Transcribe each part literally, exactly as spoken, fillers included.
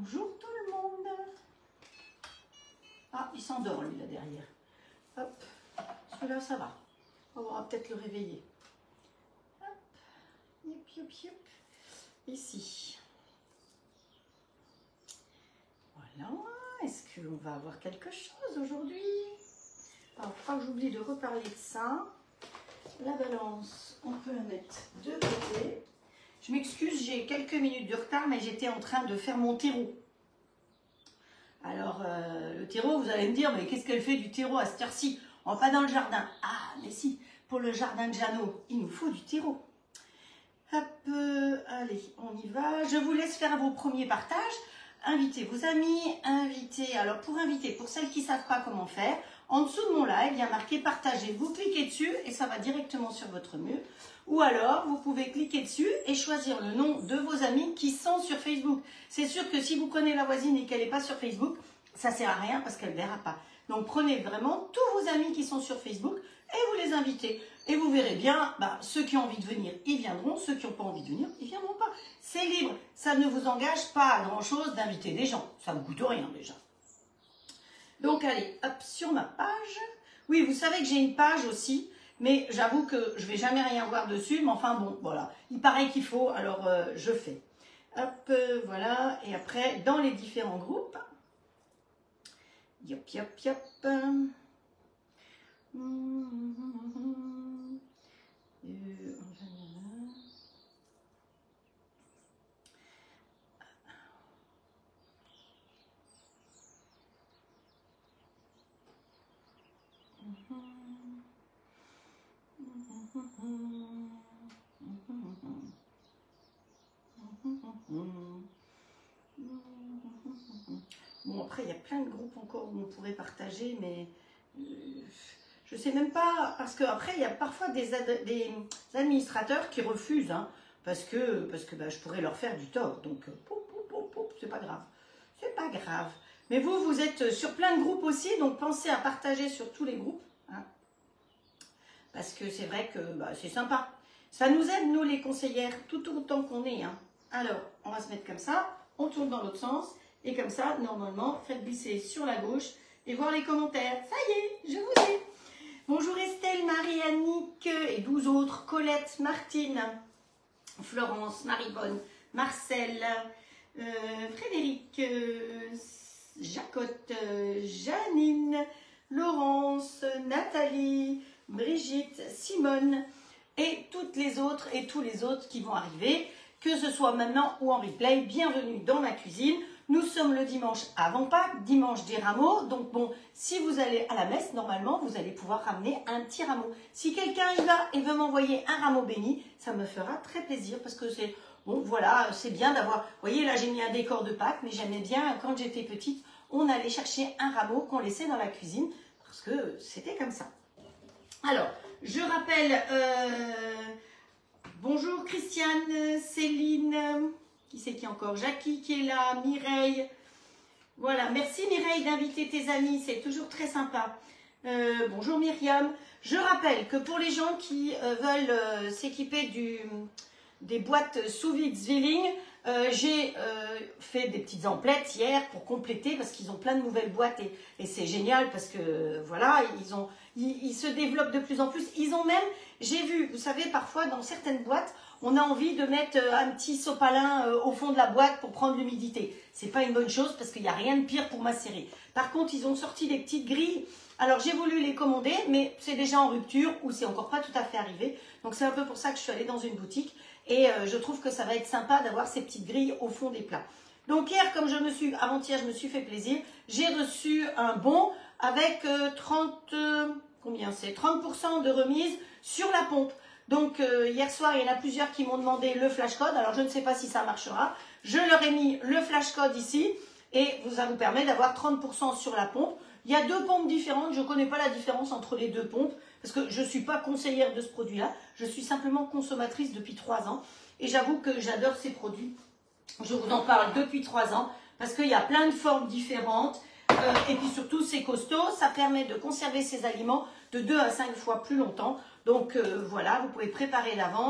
Bonjour tout le monde. Ah, il s'endort lui là derrière. Hop, celui-là ça va. On va peut-être le réveiller. Hop, yop, yop, yop. Ici. Voilà. Est-ce qu'on va avoir quelque chose aujourd'hui? Alors, je crois que j'oublie de reparler de ça. La balance, on peut la mettre de côté. Je m'excuse, j'ai quelques minutes de retard, mais j'étais en train de faire mon terreau. Alors, euh, le terreau, vous allez me dire, mais qu'est-ce qu'elle fait du terreau à cette heure-ci? On va pas dans le jardin. Ah, mais si, pour le jardin de Jeannot, il nous faut du terreau. Hop, euh, allez, on y va. Je vous laisse faire vos premiers partages. Invitez vos amis, invitez. Alors, pour inviter, pour celles qui ne savent pas comment faire, en dessous de mon live, il y a marqué partager. Vous cliquez dessus et ça va directement sur votre mur. Ou alors, vous pouvez cliquer dessus et choisir le nom de vos amis qui sont sur Facebook. C'est sûr que si vous prenez la voisine et qu'elle n'est pas sur Facebook, ça ne sert à rien parce qu'elle ne verra pas. Donc, prenez vraiment tous vos amis qui sont sur Facebook et vous les invitez. Et vous verrez bien, bah, ceux qui ont envie de venir, ils viendront. Ceux qui n'ont pas envie de venir, ils ne viendront pas. C'est libre. Ça ne vous engage pas à grand-chose d'inviter des gens. Ça ne coûte rien déjà. Donc, allez, hop, sur ma page. Oui, vous savez que j'ai une page aussi. Mais j'avoue que je ne vais jamais rien voir dessus. Mais enfin, bon, voilà. Il paraît qu'il faut, alors euh, je fais. Hop, euh, voilà. Et après, dans les différents groupes. Yop, yop, yop. Hum, hum, hum, hum. Euh, Bon, après, il y a plein de groupes encore où on pourrait partager, mais euh, je ne sais même pas, parce qu'après, il y a parfois des, ad, des administrateurs qui refusent, hein, parce que, parce que bah, je pourrais leur faire du tort. Donc, c'est pas grave. C'est pas grave. Mais vous, vous êtes sur plein de groupes aussi, donc pensez à partager sur tous les groupes. Hein, parce que c'est vrai que bah, c'est sympa. Ça nous aide, nous, les conseillères, tout autant qu'on est. Hein. Alors, on va se mettre comme ça, on tourne dans l'autre sens. Et comme ça, normalement, faites glisser sur la gauche et voir les commentaires. Ça y est, je vous ai. Bonjour Estelle, Marie-Annick et douze autres. Colette, Martine, Florence, Marie-Bonne, Marcel, euh, Frédéric, euh, Jacotte, euh, Janine, Laurence, Nathalie, Brigitte, Simone et toutes les autres et tous les autres qui vont arriver, que ce soit maintenant ou en replay. Bienvenue dans ma cuisine. Nous sommes le dimanche avant Pâques, dimanche des rameaux. Donc bon, si vous allez à la messe, normalement, vous allez pouvoir ramener un petit rameau. Si quelqu'un y va et veut m'envoyer un rameau béni, ça me fera très plaisir parce que c'est, bon, voilà, c'est bien d'avoir, vous voyez, là j'ai mis un décor de Pâques, mais j'aimais bien, quand j'étais petite, on allait chercher un rameau qu'on laissait dans la cuisine parce que c'était comme ça. Alors, je rappelle, euh, bonjour Christiane, Céline... Qui c'est qui encore? Jackie qui est là, Mireille. Voilà, merci Mireille d'inviter tes amis, c'est toujours très sympa. Euh, bonjour Myriam. Je rappelle que pour les gens qui euh, veulent euh, s'équiper du des boîtes sous vide Zwilling, euh, j'ai euh, fait des petites emplettes hier pour compléter parce qu'ils ont plein de nouvelles boîtes et, et c'est génial parce que voilà, ils, ont, ils, ils se développent de plus en plus. Ils ont même, j'ai vu, vous savez, parfois dans certaines boîtes, on a envie de mettre un petit sopalin au fond de la boîte pour prendre l'humidité. C'est pas une bonne chose parce qu'il n'y a rien de pire pour macérer. Par contre, ils ont sorti des petites grilles. Alors, j'ai voulu les commander, mais c'est déjà en rupture ou c'est encore pas tout à fait arrivé. Donc, c'est un peu pour ça que je suis allée dans une boutique. Et euh, je trouve que ça va être sympa d'avoir ces petites grilles au fond des plats. Donc, hier, comme je me suis, avant-hier, je me suis fait plaisir, j'ai reçu un bon avec euh, trente, euh, combien c'est, trente pour cent de remise sur la pompe. Donc, euh, hier soir, il y en a plusieurs qui m'ont demandé le flash code. Alors, je ne sais pas si ça marchera. Je leur ai mis le flash code ici. Et ça vous permet d'avoir trente pour cent sur la pompe. Il y a deux pompes différentes. Je ne connais pas la différence entre les deux pompes. Parce que je ne suis pas conseillère de ce produit-là. Je suis simplement consommatrice depuis trois ans. Et j'avoue que j'adore ces produits. Je vous en parle depuis trois ans. Parce qu'il y a plein de formes différentes. Euh, et puis surtout, c'est costaud. Ça permet de conserver ses aliments de deux à cinq fois plus longtemps. Donc euh, voilà, vous pouvez préparer d'avance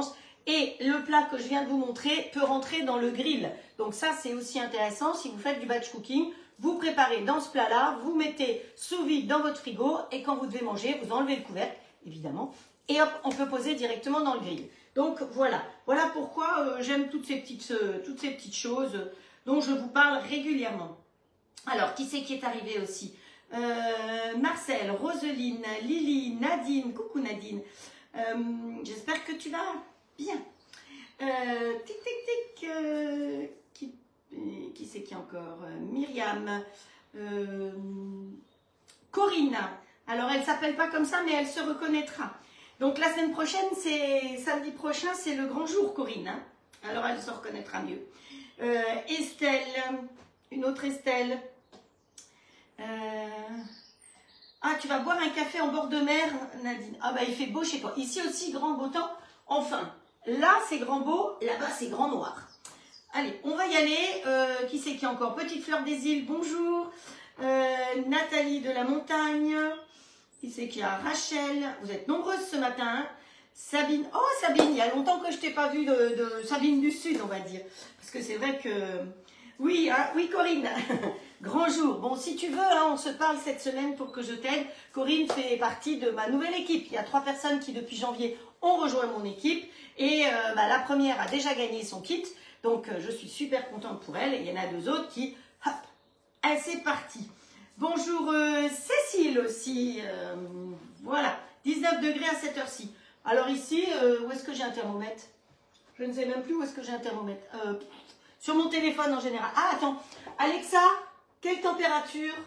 Et le plat que je viens de vous montrer peut rentrer dans le grill. Donc ça, c'est aussi intéressant. Si vous faites du batch cooking, vous préparez dans ce plat-là, vous mettez sous vide dans votre frigo et quand vous devez manger, vous enlevez le couvercle, évidemment. Et hop, on peut poser directement dans le grill. Donc voilà, voilà pourquoi euh, j'aime toutes ces petites, euh, toutes ces petites choses euh, dont je vous parle régulièrement. Alors, qui c'est qui est arrivé aussi? euh, Marcel, Roseline, Lily, Nadine, coucou Nadine. Euh, J'espère que tu vas bien. Euh, tic, tic, tic. Euh, qui qui c'est qui encore? euh, Myriam. Euh, Corinne. Alors, elle ne s'appelle pas comme ça, mais elle se reconnaîtra. Donc, la semaine prochaine, c'est samedi prochain, c'est le grand jour, Corinne. Hein, alors, elle se reconnaîtra mieux. Euh, Estelle, une autre Estelle. Euh... Ah, tu vas boire un café en bord de mer, Nadine. Ah, bah, il fait beau chez toi. Ici aussi, grand beau temps. Enfin, là, c'est grand beau. Là-bas, c'est grand noir. Allez, on va y aller. Euh, qui c'est qui encore? Petite Fleur des Îles, bonjour. Euh, Nathalie de la Montagne. Qui c'est qui a? Rachel. Vous êtes nombreuses ce matin. Hein. Sabine. Oh, Sabine, il y a longtemps que je t'ai pas vue de, de Sabine du Sud, on va dire. Parce que c'est vrai que... Oui, hein, oui, Corinne. Grand jour. Bon, si tu veux, hein, on se parle cette semaine pour que je t'aide. Corinne fait partie de ma nouvelle équipe. Il y a trois personnes qui, depuis janvier, ont rejoint mon équipe. Et euh, bah, la première a déjà gagné son kit. Donc, euh, je suis super contente pour elle. Et il y en a deux autres qui... Hop, elle, c'est parti. Bonjour euh, Cécile aussi. Euh, voilà, dix-neuf degrés à cette heure-ci. Alors ici, euh, où est-ce que j'ai un thermomètre? Je ne sais même plus où est-ce que j'ai un thermomètre. Euh, sur mon téléphone en général. Ah, attends. Alexa, quelle température?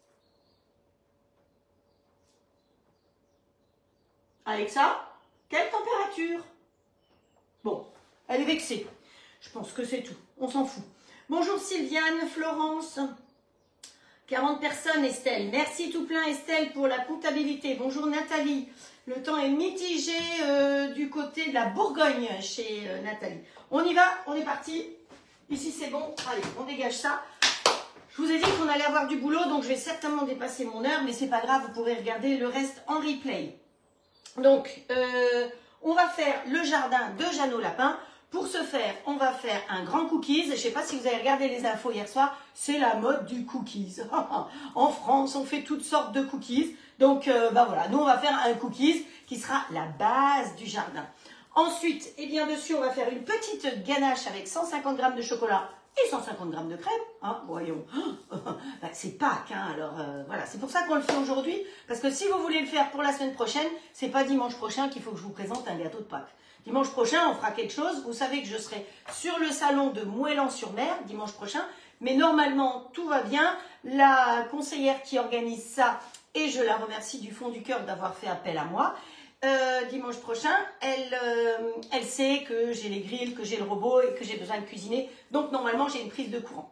Alexa, quelle température? Bon, elle est vexée. Je pense que c'est tout. On s'en fout. Bonjour Sylviane, Florence. quarante personnes, Estelle. Merci tout plein, Estelle, pour la comptabilité. Bonjour Nathalie. Le temps est mitigé euh, du côté de la Bourgogne chez euh, Nathalie. On y va, on est parti. Ici, c'est bon. Allez, on dégage ça. Je vous ai dit qu'on allait avoir du boulot, donc je vais certainement dépasser mon heure, mais c'est pas grave, vous pourrez regarder le reste en replay. Donc, euh, on va faire le jardin de Jeannot Lapin. Pour ce faire, on va faire un grand cookies. Je ne sais pas si vous avez regardé les infos hier soir, c'est la mode du cookies. En France, on fait toutes sortes de cookies. Donc, euh, bah voilà, nous, on va faire un cookies qui sera la base du jardin. Ensuite, et bien dessus, on va faire une petite ganache avec cent cinquante grammes de chocolat et cent cinquante grammes de crème. Hein, voyons, bah, c'est Pâques, hein, alors euh, voilà, c'est pour ça qu'on le fait aujourd'hui. Parce que si vous voulez le faire pour la semaine prochaine, c'est pas dimanche prochain qu'il faut que je vous présente un gâteau de Pâques. Dimanche prochain, on fera quelque chose. Vous savez que je serai sur le salon de Moëlan-sur-Mer dimanche prochain. Mais normalement, tout va bien. La conseillère qui organise ça, et je la remercie du fond du cœur d'avoir fait appel à moi, euh, dimanche prochain, elle, euh, elle sait que j'ai les grilles, que j'ai le robot et que j'ai besoin de cuisiner. Donc normalement, j'ai une prise de courant.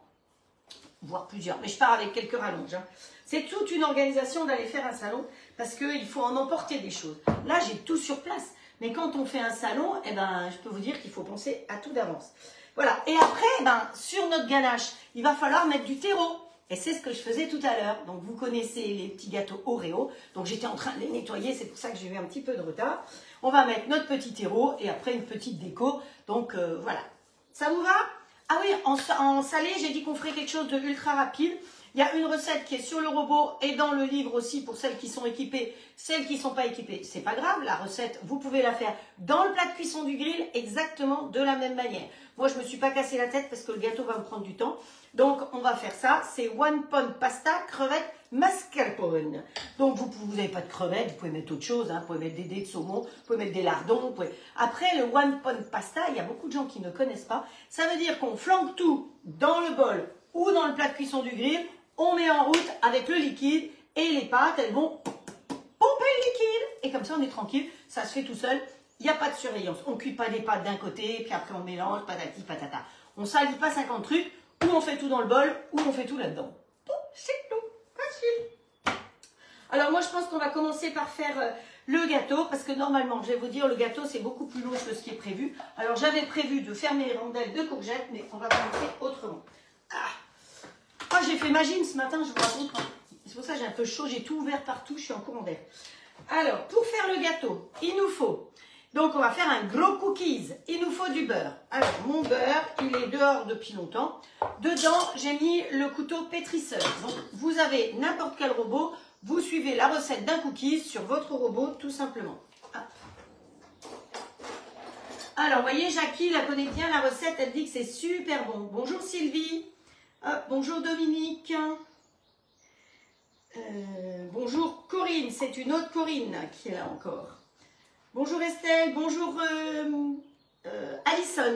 Voire plusieurs. Mais je pars avec quelques rallonges. Hein. C'est toute une organisation d'aller faire un salon parce qu'il faut en emporter des choses. Là, j'ai tout sur place. Mais quand on fait un salon, eh ben, je peux vous dire qu'il faut penser à tout d'avance. Voilà. Et après, eh ben, sur notre ganache, il va falloir mettre du terreau. Et c'est ce que je faisais tout à l'heure. Donc, vous connaissez les petits gâteaux Oreo. Donc, j'étais en train de les nettoyer. C'est pour ça que j'ai eu un petit peu de retard. On va mettre notre petit terreau et après une petite déco. Donc, euh, voilà. Ça vous va? Ah oui, en, en salé, j'ai dit qu'on ferait quelque chose de ultra rapide. Il y a une recette qui est sur le robot et dans le livre aussi pour celles qui sont équipées, celles qui ne sont pas équipées. C'est pas grave, la recette, vous pouvez la faire dans le plat de cuisson du grill exactement de la même manière. Moi, je ne me suis pas cassé la tête parce que le gâteau va me prendre du temps. Donc, on va faire ça. C'est one pot pasta, crevettes, mascarpone. Donc, vous n'avez pas de crevettes, vous pouvez mettre autre chose. Hein, vous pouvez mettre des dés de saumon, vous pouvez mettre des lardons. Vous pouvez... Après, le one pot pasta, il y a beaucoup de gens qui ne connaissent pas. Ça veut dire qu'on flanque tout dans le bol ou dans le plat de cuisson du grill. On met en route avec le liquide et les pâtes, elles vont pomper le liquide. Et comme ça, on est tranquille, ça se fait tout seul. Il n'y a pas de surveillance. On ne cuit pas les pâtes d'un côté, puis après on mélange, patati, patata. On ne salit pas cinquante trucs, ou on fait tout dans le bol, ou on fait tout là-dedans. Tout, c'est tout. Facile. Alors moi, je pense qu'on va commencer par faire euh, le gâteau, parce que normalement, je vais vous dire, le gâteau, c'est beaucoup plus long que ce qui est prévu. Alors j'avais prévu de faire mes rondelles de courgettes, mais on va montrer autrement. Ah. Moi, j'ai fait ma gym ce matin, je vous raconte. C'est pour ça que j'ai un peu chaud, j'ai tout ouvert partout, je suis en courant d'air. Alors, pour faire le gâteau, il nous faut Donc, on va faire un gros cookies. Il nous faut du beurre. Alors, mon beurre, il est dehors depuis longtemps. Dedans, j'ai mis le couteau pétrisseur. Donc, vous avez n'importe quel robot. Vous suivez la recette d'un cookies sur votre robot, tout simplement. Hop. Alors, vous voyez, Jackie la connaît bien, la recette. Elle dit que c'est super bon. Bonjour Sylvie. Hop, bonjour Dominique. Euh, bonjour Corinne. C'est une autre Corinne qui est là encore. Bonjour Estelle, bonjour euh, euh, Alison.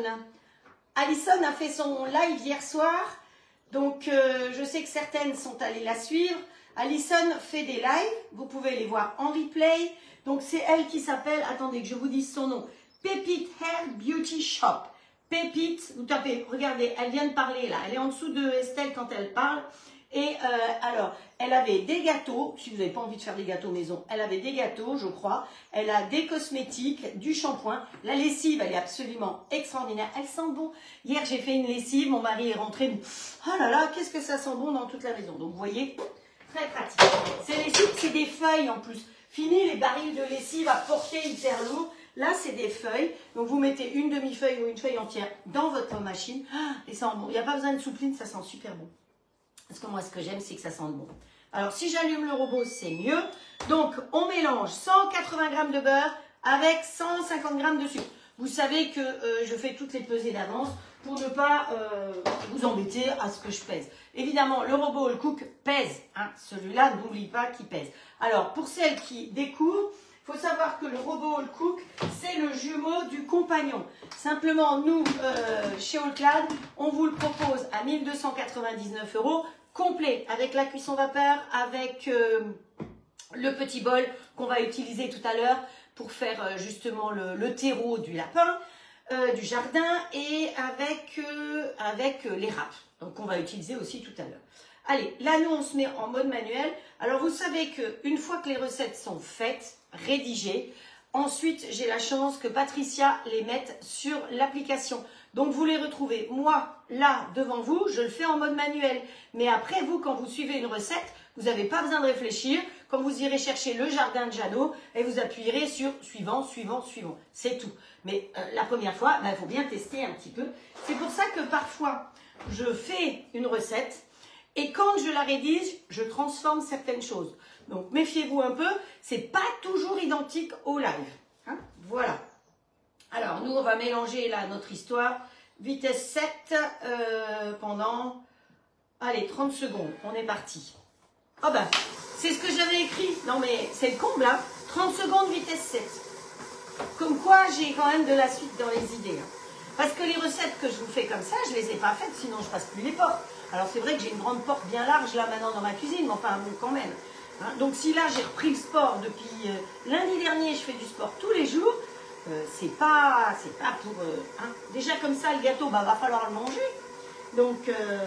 Alison a fait son live hier soir, donc euh, je sais que certaines sont allées la suivre. Alison fait des lives, vous pouvez les voir en replay. Donc c'est elle qui s'appelle, attendez que je vous dise son nom, Pépite Hair Beauty Shop. Pépite, vous tapez, regardez, elle vient de parler là, elle est en dessous de Estelle quand elle parle. Et euh, alors, elle avait des gâteaux, si vous n'avez pas envie de faire des gâteaux maison, elle avait des gâteaux, je crois. Elle a des cosmétiques, du shampoing. La lessive, elle est absolument extraordinaire. Elle sent bon. Hier, j'ai fait une lessive, mon mari est rentré. Oh là là, qu'est-ce que ça sent bon dans toute la maison. Donc, vous voyez, très pratique. Ces lessives, c'est des feuilles en plus. Fini les barils de lessive à porter hyper lourd. Là, c'est des feuilles. Donc, vous mettez une demi-feuille ou une feuille entière dans votre machine. Et ça sent bon. Il n'y a pas besoin de soupline, ça sent super bon. Parce que moi, ce que j'aime, c'est que ça sente bon. Alors, si j'allume le robot, c'est mieux. Donc, on mélange cent quatre-vingts grammes de beurre avec cent cinquante grammes de sucre. Vous savez que euh, je fais toutes les pesées d'avance pour ne pas euh, vous embêter à ce que je pèse. Évidemment, le robot All Cook pèse. Hein. Celui-là, n'oublie pas qu'il pèse. Alors, pour celles qui découvrent, il faut savoir que le robot All Cook, c'est le jumeau du compagnon. Simplement, nous, euh, chez Allclad, on vous le propose à mille deux cent quatre-vingt-dix-neuf euros, complet, avec la cuisson vapeur, avec euh, le petit bol qu'on va utiliser tout à l'heure pour faire euh, justement le, le terreau du lapin, euh, du jardin, et avec, euh, avec euh, les râpes. Donc, on va utiliser aussi tout à l'heure. Allez, là, nous, on se met en mode manuel. Alors, vous savez qu'une fois que les recettes sont faites, rédigées, ensuite, j'ai la chance que Patricia les mette sur l'application. Donc, vous les retrouvez. Moi, là, devant vous, je le fais en mode manuel. Mais après, vous, quand vous suivez une recette, vous n'avez pas besoin de réfléchir. Quand vous irez chercher le jardin de Jeannot, et vous appuierez sur suivant, suivant, suivant. C'est tout. Mais euh, la première fois, il ben, faut bien tester un petit peu. C'est pour ça que parfois, je fais une recette. Et quand je la rédige, je transforme certaines choses. Donc, méfiez-vous un peu, c'est pas toujours identique au live. Hein, voilà. Alors, nous, on va mélanger là notre histoire. Vitesse sept euh, pendant, allez, trente secondes. On est parti. Oh ben, c'est ce que j'avais écrit. Non, mais c'est le comble, hein. trente secondes, vitesse sept. Comme quoi, j'ai quand même de la suite dans les idées. Hein. Parce que les recettes que je vous fais comme ça, je les ai pas faites, sinon je passe plus les portes. Alors c'est vrai que j'ai une grande porte bien large là maintenant dans ma cuisine, mais enfin bon quand même. Hein, donc si là j'ai repris le sport depuis euh, lundi dernier, je fais du sport tous les jours, euh, c'est pas, c'est pas pour... Euh, hein. Déjà comme ça le gâteau, bah va falloir le manger. Donc... Euh...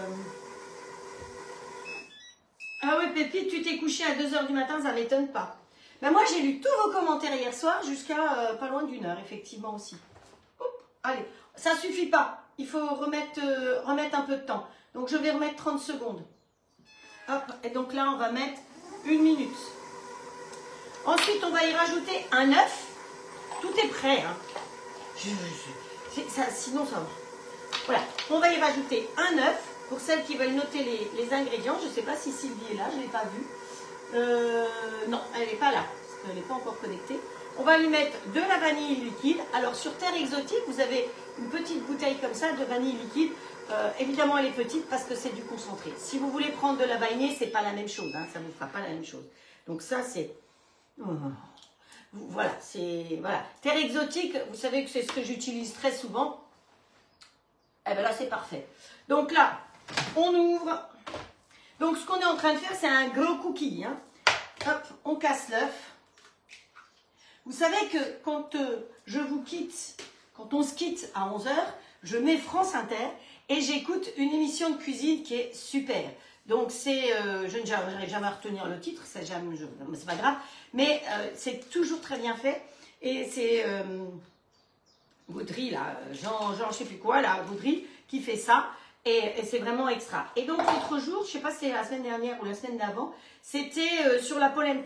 Ah ouais Pépite, tu t'es couché à deux heures du matin, ça m'étonne pas. Ben moi j'ai lu tous vos commentaires hier soir jusqu'à euh, pas loin d'une heure, effectivement aussi. Oup, allez, ça suffit pas, il faut remettre, euh, remettre un peu de temps. Donc, je vais remettre trente secondes. Hop, et donc là, on va mettre une minute. Ensuite, on va y rajouter un œuf. Tout est prêt. Hein. Je, je, ça, sinon, ça va. Voilà, on va y rajouter un œuf. Pour celles qui veulent noter les, les ingrédients, je ne sais pas si Sylvie est là, je ne l'ai pas vue. Euh, non, elle n'est pas là, parce qu'elle n'est pas encore connectée. On va lui mettre de la vanille liquide. Alors, sur Terre Exotique, vous avez une petite bouteille comme ça de vanille liquide. Euh, évidemment, elle est petite parce que c'est du concentré. Si vous voulez prendre de la vainée, c'est pas la même chose. Hein, ça ne vous fera pas la même chose. Donc ça, c'est... Voilà, c'est... Voilà. Terre Exotique, vous savez que c'est ce que j'utilise très souvent. Eh bien là, c'est parfait. Donc là, on ouvre. Donc, ce qu'on est en train de faire, c'est un gros cookie. Hein. Hop, on casse l'œuf. Vous savez que quand euh, je vous quitte, quand on se quitte à onze heures, je mets France Inter et j'écoute une émission de cuisine qui est super. Donc, c'est, euh, je n'arrive jamais à retenir le titre, c'est jamais, je, c'est pas grave, mais euh, c'est toujours très bien fait. Et c'est euh, Gaudry, là, Jean, Jean, je sais plus quoi, là, Gaudry, qui fait ça. Et, et c'est vraiment extra. Et donc, l'autre jour, je sais pas si c'est la semaine dernière ou la semaine d'avant, c'était euh, sur la polenta.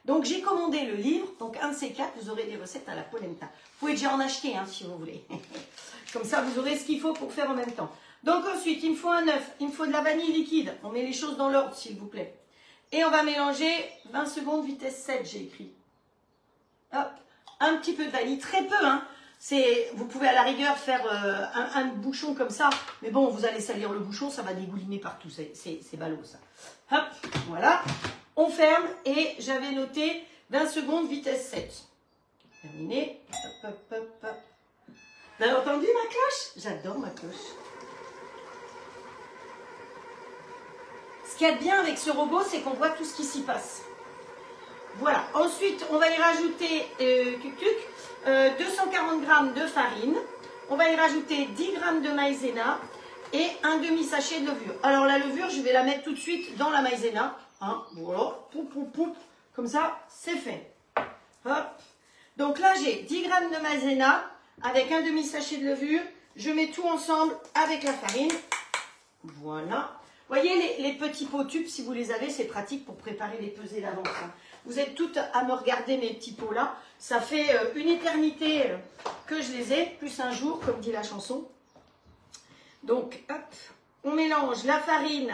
Donc j'ai commandé le livre, donc un de ces quatre, vous aurez des recettes à la polenta. Vous pouvez déjà en acheter hein, si vous voulez. Comme ça, vous aurez ce qu'il faut pour faire en même temps. Donc ensuite, il me faut un œuf, il me faut de la vanille liquide. On met les choses dans l'ordre, s'il vous plaît. Et on va mélanger vingt secondes, vitesse sept, j'ai écrit. Hop, un petit peu de vanille, très peu, hein. Vous pouvez à la rigueur faire euh, un, un bouchon comme ça, mais bon, vous allez salir le bouchon, ça va dégouliner partout, c'est ballot ça. Hop, voilà, on ferme et j'avais noté vingt secondes, vitesse sept. Terminé, hop, hop, hop, hop. Vous avez entendu ma cloche? J'adore ma cloche. Ce qu'il y a de bien avec ce robot, c'est qu'on voit tout ce qui s'y passe. Voilà, ensuite on va y rajouter euh, cuc, cuc, euh, deux cent quarante grammes de farine, on va y rajouter dix grammes de maïzena et un demi-sachet de levure. Alors la levure, je vais la mettre tout de suite dans la maïzena, hein, voilà, poup, poup, poup, comme ça, c'est fait. Hop. Donc là j'ai dix grammes de maïzena avec un demi-sachet de levure, je mets tout ensemble avec la farine, voilà. Vous voyez les, les petits pots tubes, si vous les avez, c'est pratique pour préparer les pesées d'avance. Hein. Vous êtes toutes à me regarder mes petits pots là. Ça fait euh, une éternité euh, que je les ai, plus un jour, comme dit la chanson. Donc, hop, on mélange la farine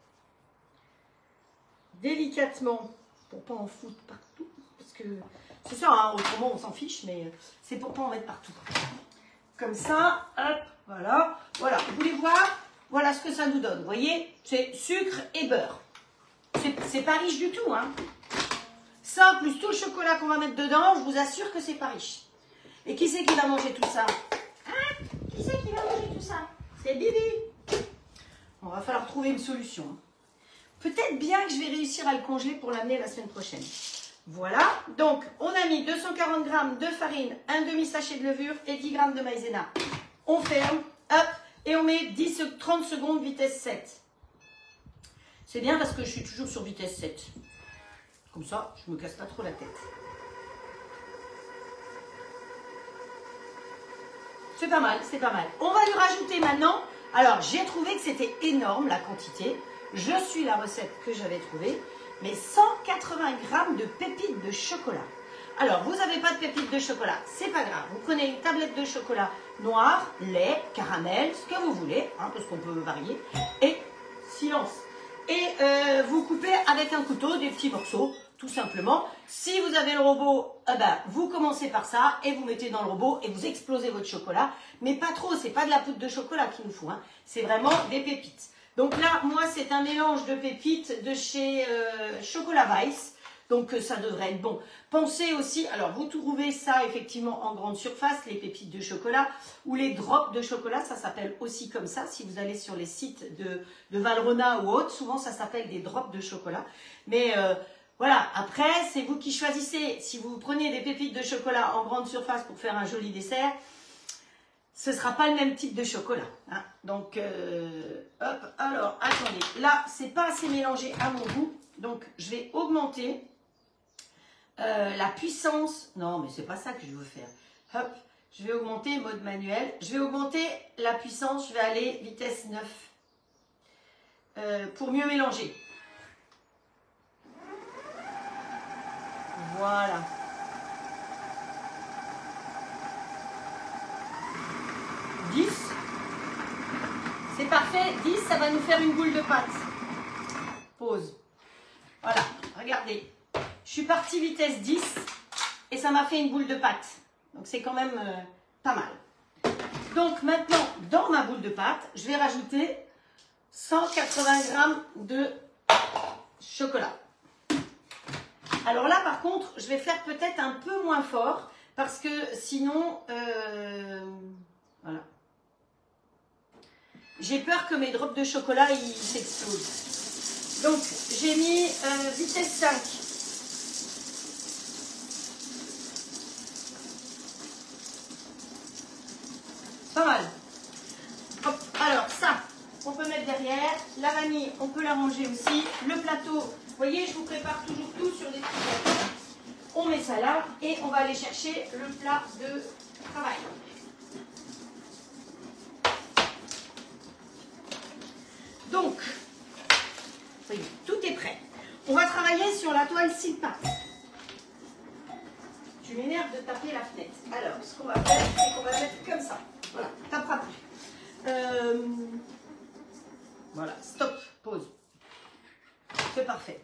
délicatement pour pas en foutre partout. Parce que c'est ça, hein, autrement on s'en fiche, mais c'est pour pas en mettre partout. Comme ça, hop, voilà. Voilà, vous voulez voir? Voilà ce que ça nous donne. Vous voyez, c'est sucre et beurre. C'est pas riche du tout, hein. Ça, plus tout le chocolat qu'on va mettre dedans, je vous assure que c'est pas riche. Et qui c'est qui va manger tout ça? Hein? Qui c'est qui va manger tout ça? C'est Bibi. On va falloir trouver une solution. Peut-être bien que je vais réussir à le congeler pour l'amener la semaine prochaine. Voilà. Donc, on a mis deux cent quarante grammes de farine, un demi-sachet de levure et dix grammes de maïzena. On ferme. Hop. Et on met dix à trente secondes, vitesse sept. C'est bien parce que je suis toujours sur vitesse sept. Comme ça, je ne me casse pas trop la tête. C'est pas mal, c'est pas mal. On va lui rajouter maintenant. Alors, j'ai trouvé que c'était énorme la quantité. Je suis la recette que j'avais trouvée. Mais cent quatre-vingts grammes de pépites de chocolat. Alors, vous n'avez pas de pépites de chocolat, c'est pas grave. Vous prenez une tablette de chocolat noir, lait, caramel, ce que vous voulez, hein, parce qu'on peut varier. Et silence. Et euh, vous coupez avec un couteau des petits morceaux, tout simplement. Si vous avez le robot, eh ben, vous commencez par ça et vous mettez dans le robot et vous explosez votre chocolat. Mais pas trop, c'est pas de la poudre de chocolat qu'il nous faut, hein. C'est vraiment des pépites. Donc là, moi, c'est un mélange de pépites de chez euh, Chocolat Weiss. Donc ça devrait être bon. Pensez aussi, alors vous trouvez ça effectivement en grande surface, les pépites de chocolat ou les drops de chocolat, ça s'appelle aussi comme ça. Si vous allez sur les sites de, de Valrhona ou autres, souvent ça s'appelle des drops de chocolat. Mais euh, voilà, après c'est vous qui choisissez. Si vous prenez des pépites de chocolat en grande surface pour faire un joli dessert, ce ne sera pas le même type de chocolat. Hein. Donc, euh, hop, alors attendez, là c'est pas assez mélangé à mon goût, donc je vais augmenter Euh, la puissance, non mais c'est pas ça que je veux faire. Hop, je vais augmenter mode manuel. Je vais augmenter la puissance, je vais aller vitesse neuf euh, pour mieux mélanger. Voilà. dix. C'est parfait. dix, ça va nous faire une boule de pâte. Pause. Voilà, regardez. Je suis partie vitesse dix et ça m'a fait une boule de pâte. Donc c'est quand même euh, pas mal. Donc maintenant, dans ma boule de pâte, je vais rajouter cent quatre-vingts grammes de chocolat. Alors là, par contre, je vais faire peut-être un peu moins fort parce que sinon, euh, voilà. J'ai peur que mes drops de chocolat ils s'explosent. Donc j'ai mis euh, vitesse cinq. Pas mal. Hop, alors ça, on peut mettre derrière. La vanille, on peut la ranger aussi. Le plateau, vous voyez, je vous prépare toujours tout sur des petits plateaux. On met ça là et on va aller chercher le plat de travail. Donc, voyez, tout est prêt. On va travailler sur la toile six pâtes. taper la fenêtre. Alors, ce qu'on va faire, c'est qu'on va mettre comme ça. Voilà, tapera plus. Euh, voilà, stop, pause. C'est parfait.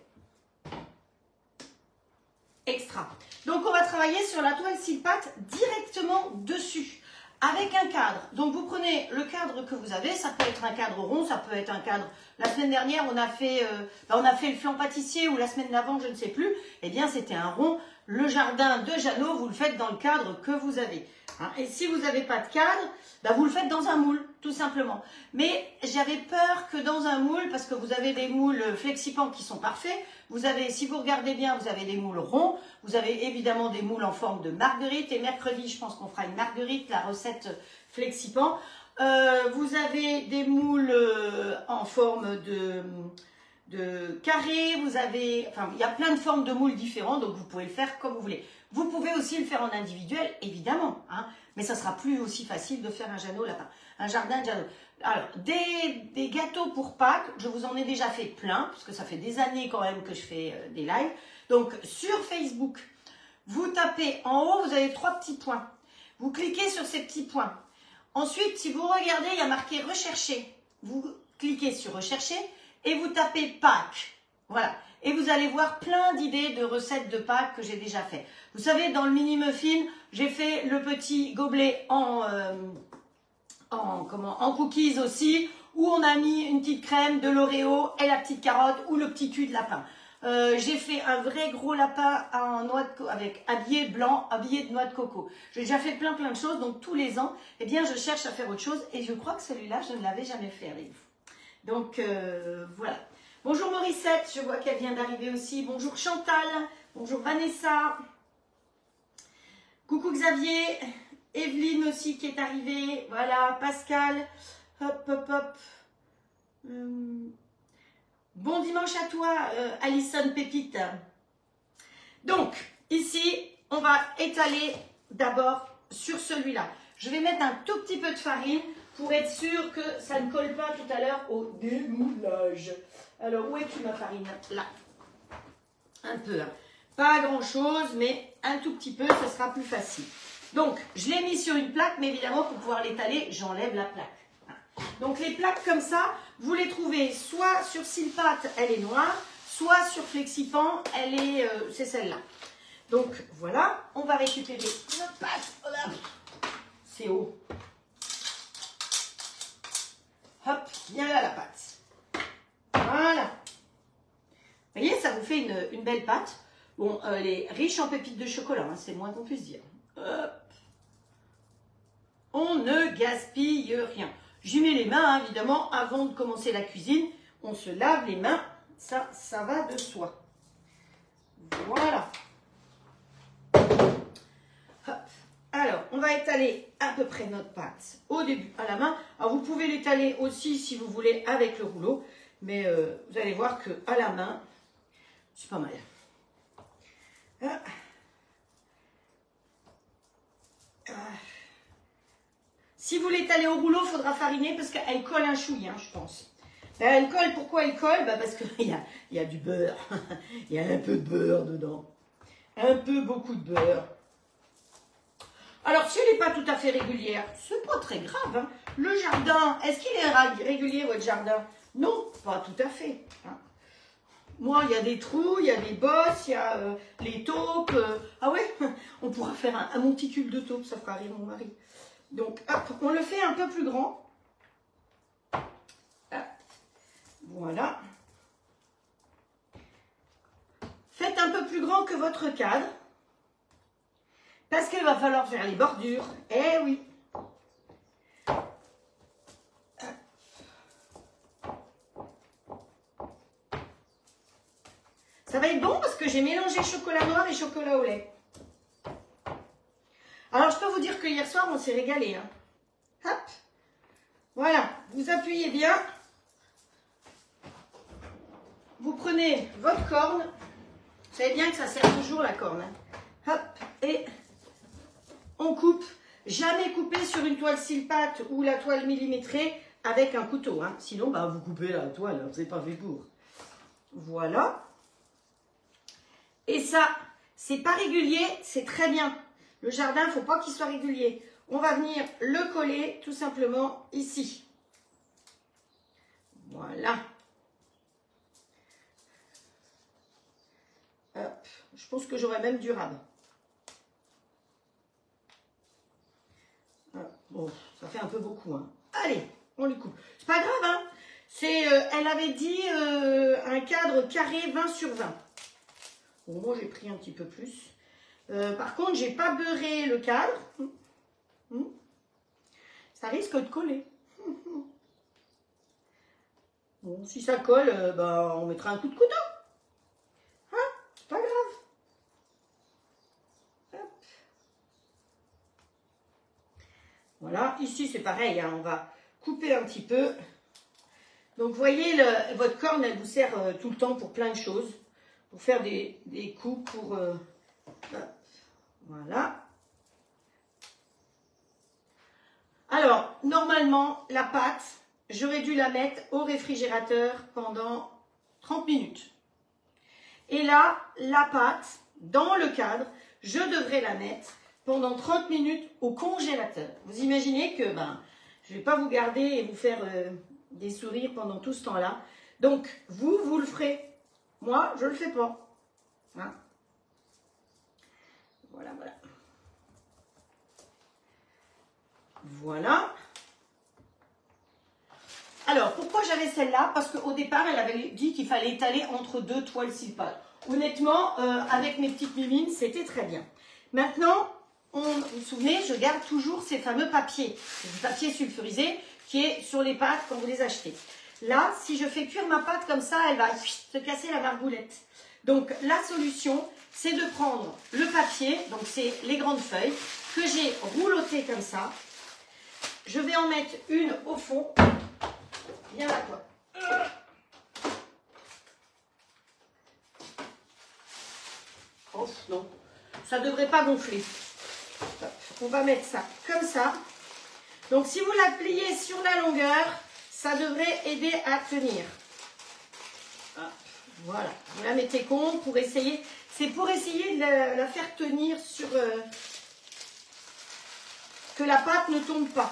Extra. Donc, on va travailler sur la toile Silpat directement dessus, avec un cadre. Donc, vous prenez le cadre que vous avez. Ça peut être un cadre rond, ça peut être un cadre... La semaine dernière, on a fait, euh, ben, on a fait le flanc pâtissier, ou la semaine d'avant, je ne sais plus. Eh bien, c'était un rond. Le jardin de Jeannot, vous le faites dans le cadre que vous avez. Hein. Et si vous n'avez pas de cadre, ben, vous le faites dans un moule, tout simplement. Mais j'avais peur que dans un moule, parce que vous avez des moules flexipants qui sont parfaits, vous avez, si vous regardez bien, vous avez des moules ronds, vous avez évidemment des moules en forme de marguerite, et mercredi, je pense qu'on fera une marguerite, la recette flexipant. Euh, vous avez des moules euh, en forme de, de carré, vous avez, enfin, il y a plein de formes de moules différentes, donc vous pouvez le faire comme vous voulez. Vous pouvez aussi le faire en individuel, évidemment, hein, mais ça sera plus aussi facile de faire un Jeannot lapin, un jardin de Jeannot. Alors, des, des gâteaux pour Pâques, je vous en ai déjà fait plein, parce que ça fait des années quand même que je fais euh, des lives. Donc, sur Facebook, vous tapez en haut, vous avez trois petits points. Vous cliquez sur ces petits points. Ensuite, si vous regardez, il y a marqué « Rechercher ». Vous cliquez sur « Rechercher » et vous tapez « Pâques ». Voilà. Et vous allez voir plein d'idées de recettes de Pâques que j'ai déjà fait. Vous savez, dans le mini muffin, j'ai fait le petit gobelet en, euh, en, comment, en cookies aussi, où on a mis une petite crème, de l'Oreo et la petite carotte ou le petit cul de lapin. Euh, j'ai fait un vrai gros lapin en noix de coco, avec habillé blanc, habillé de noix de coco. J'ai déjà fait plein plein de choses, donc tous les ans, eh bien, je cherche à faire autre chose. Et je crois que celui-là, je ne l'avais jamais fait avec vous. Donc, euh, voilà. Bonjour Morissette, je vois qu'elle vient d'arriver aussi. Bonjour Chantal, bonjour Vanessa. Coucou Xavier, Evelyne aussi qui est arrivée. Voilà, Pascal. Hop, hop, hop. Hum. Bon dimanche à toi, euh, Alison Pépite. Donc, ici, on va étaler d'abord sur celui-là. Je vais mettre un tout petit peu de farine pour être sûr que ça ne colle pas tout à l'heure au démoulage. Alors, où es-tu ma farine? Là. Un peu. Hein. Pas grand-chose, mais un tout petit peu, ce sera plus facile. Donc, je l'ai mis sur une plaque, mais évidemment, pour pouvoir l'étaler, j'enlève la plaque. Donc les plaques comme ça, vous les trouvez soit sur Silpat, elle est noire, soit sur Flexipan, elle est, euh, c'est celle-là. Donc voilà, on va récupérer notre pâte. Voilà. C'est haut. Hop, bien là la pâte. Voilà. Vous voyez, ça vous fait une, une belle pâte. Bon, euh, elle est riche en pépites de chocolat, hein, c'est le moins qu'on puisse dire. Hop. On ne gaspille rien. J'y mets les mains, hein, évidemment, avant de commencer la cuisine. On se lave les mains. Ça, ça va de soi. Voilà. Hop. Alors, on va étaler à peu près notre pâte au début à la main. Alors, vous pouvez l'étaler aussi, si vous voulez, avec le rouleau. Mais euh, vous allez voir que à la main, c'est pas mal. Ah. Ah. Si vous l'étalez au rouleau, il faudra fariner parce qu'elle colle un chouille, hein, je pense. Ben, elle colle, pourquoi elle colle? Ben, parce qu'il y a, y a du beurre. Il y a un peu de beurre dedans. Un peu, beaucoup de beurre. Alors, si elle n'est pas tout à fait régulière, c'est pas très grave. Hein. Le jardin, est-ce qu'il est régulier, votre jardin? Non, pas tout à fait. Hein. Moi, il y a des trous, il y a des bosses, il y a euh, les taupes. Euh, ah ouais, on pourra faire un, un monticule de taupes, ça fera rire mon mari. Donc, hop, on le fait un peu plus grand. Hop, voilà. Faites un peu plus grand que votre cadre. Parce qu'il va falloir faire les bordures. Eh oui. Ça va être bon parce que j'ai mélangé chocolat noir et chocolat au lait. Alors, je peux vous dire que hier soir, on s'est régalé. Hein. Hop. Voilà. Vous appuyez bien. Vous prenez votre corne. Vous savez bien que ça sert toujours la corne. Hein. Hop. Et on coupe. Jamais couper sur une toile Silpat ou la toile millimétrée avec un couteau. Hein. Sinon, bah, vous coupez la toile. C'est pas fait pour. Voilà. Et ça, c'est pas régulier. C'est très bien. Le jardin, il ne faut pas qu'il soit régulier. On va venir le coller tout simplement ici. Voilà. Hop. Je pense que j'aurai même du rab. Bon, ça fait un peu beaucoup. Hein. Allez, on lui coupe. C'est pas grave, hein. C'est, euh, elle avait dit euh, un cadre carré vingt sur vingt. Bon, moi, j'ai pris un petit peu plus. Euh, par contre, j'ai pas beurré le cadre. Ça risque de coller. Bon, si ça colle, euh, bah, on mettra un coup de couteau. Hein? C'est pas grave. Hop. Voilà, ici c'est pareil, hein, on va couper un petit peu. Donc, vous voyez, le, votre corne, elle vous sert euh, tout le temps pour plein de choses. Pour faire des, des coups, pour... Euh, voilà. Alors, normalement, la pâte, j'aurais dû la mettre au réfrigérateur pendant trente minutes. Et là, la pâte, dans le cadre, je devrais la mettre pendant trente minutes au congélateur. Vous imaginez que ben, je ne vais pas vous garder et vous faire euh, des sourires pendant tout ce temps-là. Donc, vous, vous le ferez. Moi, je ne le fais pas. Hein? Voilà, voilà. Voilà. Alors, pourquoi j'avais celle-là? Parce qu'au départ, elle avait dit qu'il fallait étaler entre deux toiles Silpat. Honnêtement, euh, avec mes petites mimines, c'était très bien. Maintenant, on, vous vous souvenez, je garde toujours ces fameux papiers. Du papier sulfurisé qui est sur les pâtes quand vous les achetez. Là, si je fais cuire ma pâte comme ça, elle va se casser la margoulette. Donc, la solution, c'est de prendre le papier, donc c'est les grandes feuilles, que j'ai roulotées comme ça. Je vais en mettre une au fond. Viens là, toi. Oh non, ça ne devrait pas gonfler. On va mettre ça comme ça. Donc, si vous la pliez sur la longueur, ça devrait aider à tenir. Voilà, vous la mettez compte pour essayer. C'est pour essayer de la, la faire tenir sur... Euh, que la pâte ne tombe pas.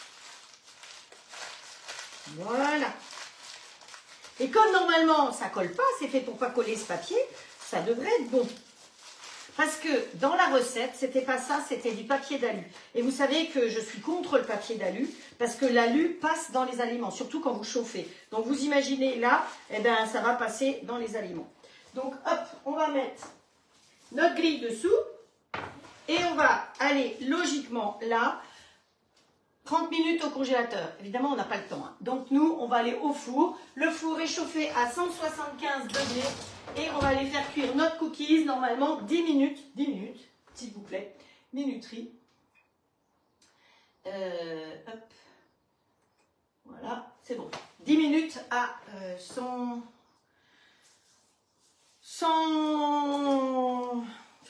Voilà. Et comme normalement, ça ne colle pas, c'est fait pour ne pas coller ce papier, ça devrait être bon. Parce que dans la recette, c'était pas ça, c'était du papier d'alu. Et vous savez que je suis contre le papier d'alu, parce que l'alu passe dans les aliments, surtout quand vous chauffez. Donc vous imaginez là, eh ben, ça va passer dans les aliments. Donc hop, on va mettre notre grille dessous, et on va aller logiquement là, trente minutes au congélateur. Évidemment, on n'a pas le temps. Hein. Donc, nous, on va aller au four. Le four est chauffé à cent soixante-quinze degrés. Et on va aller faire cuire notre cookies, normalement, dix minutes. dix minutes, s'il vous plaît. Minuterie. Euh, hop. Voilà, c'est bon. dix minutes à euh, cent... cent...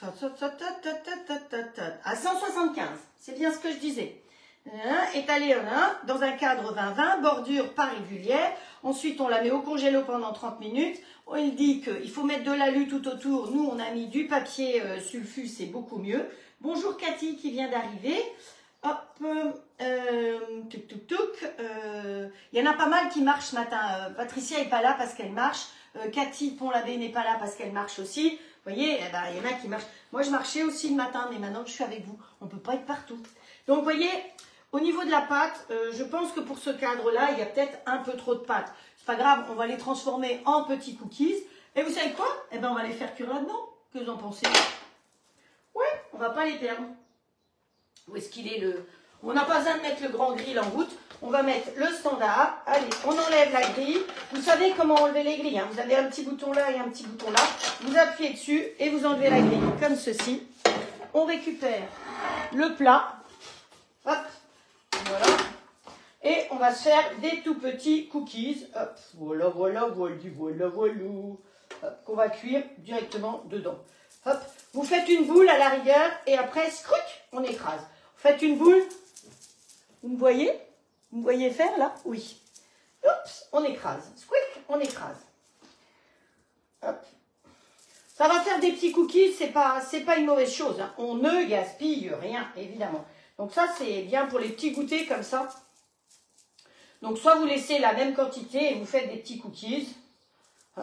à cent soixante-quinze. C'est bien ce que je disais. Étalée dans un cadre vingt vingt, bordure pas régulière. Ensuite, on la met au congélo pendant trente minutes. Il dit qu'il faut mettre de l'alu tout autour. Nous, on a mis du papier euh, sulfu, c'est beaucoup mieux. Bonjour Cathy qui vient d'arriver. Hop, euh, tuk tuk tuk. Euh, il y en a pas mal qui marchent ce matin. Euh, Patricia n'est pas là parce qu'elle marche. Euh, Cathy Pont-l'Abbé n'est pas là parce qu'elle marche aussi. Vous voyez, eh ben, il y en a qui marchent. Moi, je marchais aussi le matin, mais maintenant que je suis avec vous, on ne peut pas être partout. Donc, vous voyez, au niveau de la pâte, euh, je pense que pour ce cadre-là, il y a peut-être un peu trop de pâte. C'est pas grave, on va les transformer en petits cookies. Et vous savez quoi? Eh ben, on va les faire cuire là-dedans. Que vous en pensez? Ouais, on va pas les perdre. Où est-ce qu'il est le... On n'a pas besoin de mettre le grand grill en route. On va mettre le standard. Allez, on enlève la grille. Vous savez comment enlever les grilles, hein. Vous avez un petit bouton là et un petit bouton là. Vous appuyez dessus et vous enlevez la grille comme ceci. On récupère le plat. Hop, voilà. Et on va se faire des tout petits cookies. Hop, voilà, voilà, voilà, voilà, voilà. Hop, qu'on va cuire directement dedans. Hop, vous faites une boule à la rigueur et après, scruc, on écrase. Vous faites une boule. Vous me voyez? Vous me voyez faire là? Oui. Oups, on écrase. Squick, on écrase. Hop. Ça va faire des petits cookies, c'est pas, c'est pas une mauvaise chose. Hein. On ne gaspille rien, évidemment. Donc ça, c'est bien pour les petits goûters comme ça. Donc soit vous laissez la même quantité et vous faites des petits cookies. Hop.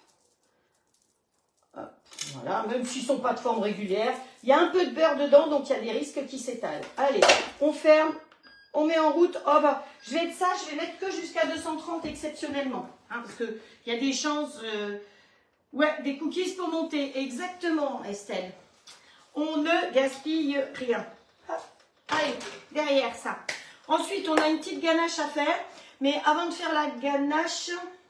Hop. Voilà, même s'ils ne sont pas de forme régulière. Il y a un peu de beurre dedans, donc il y a des risques qui s'étalent. Allez, on ferme, on met en route. Oh bah, je vais être ça, je vais mettre que jusqu'à deux cent trente exceptionnellement. Hein, parce qu'il y a des chances... Euh, ouais, des cookies pour monter. Exactement, Estelle. On ne gaspille rien. Hop. Allez, derrière ça. Ensuite, on a une petite ganache à faire. Mais avant de faire la ganache,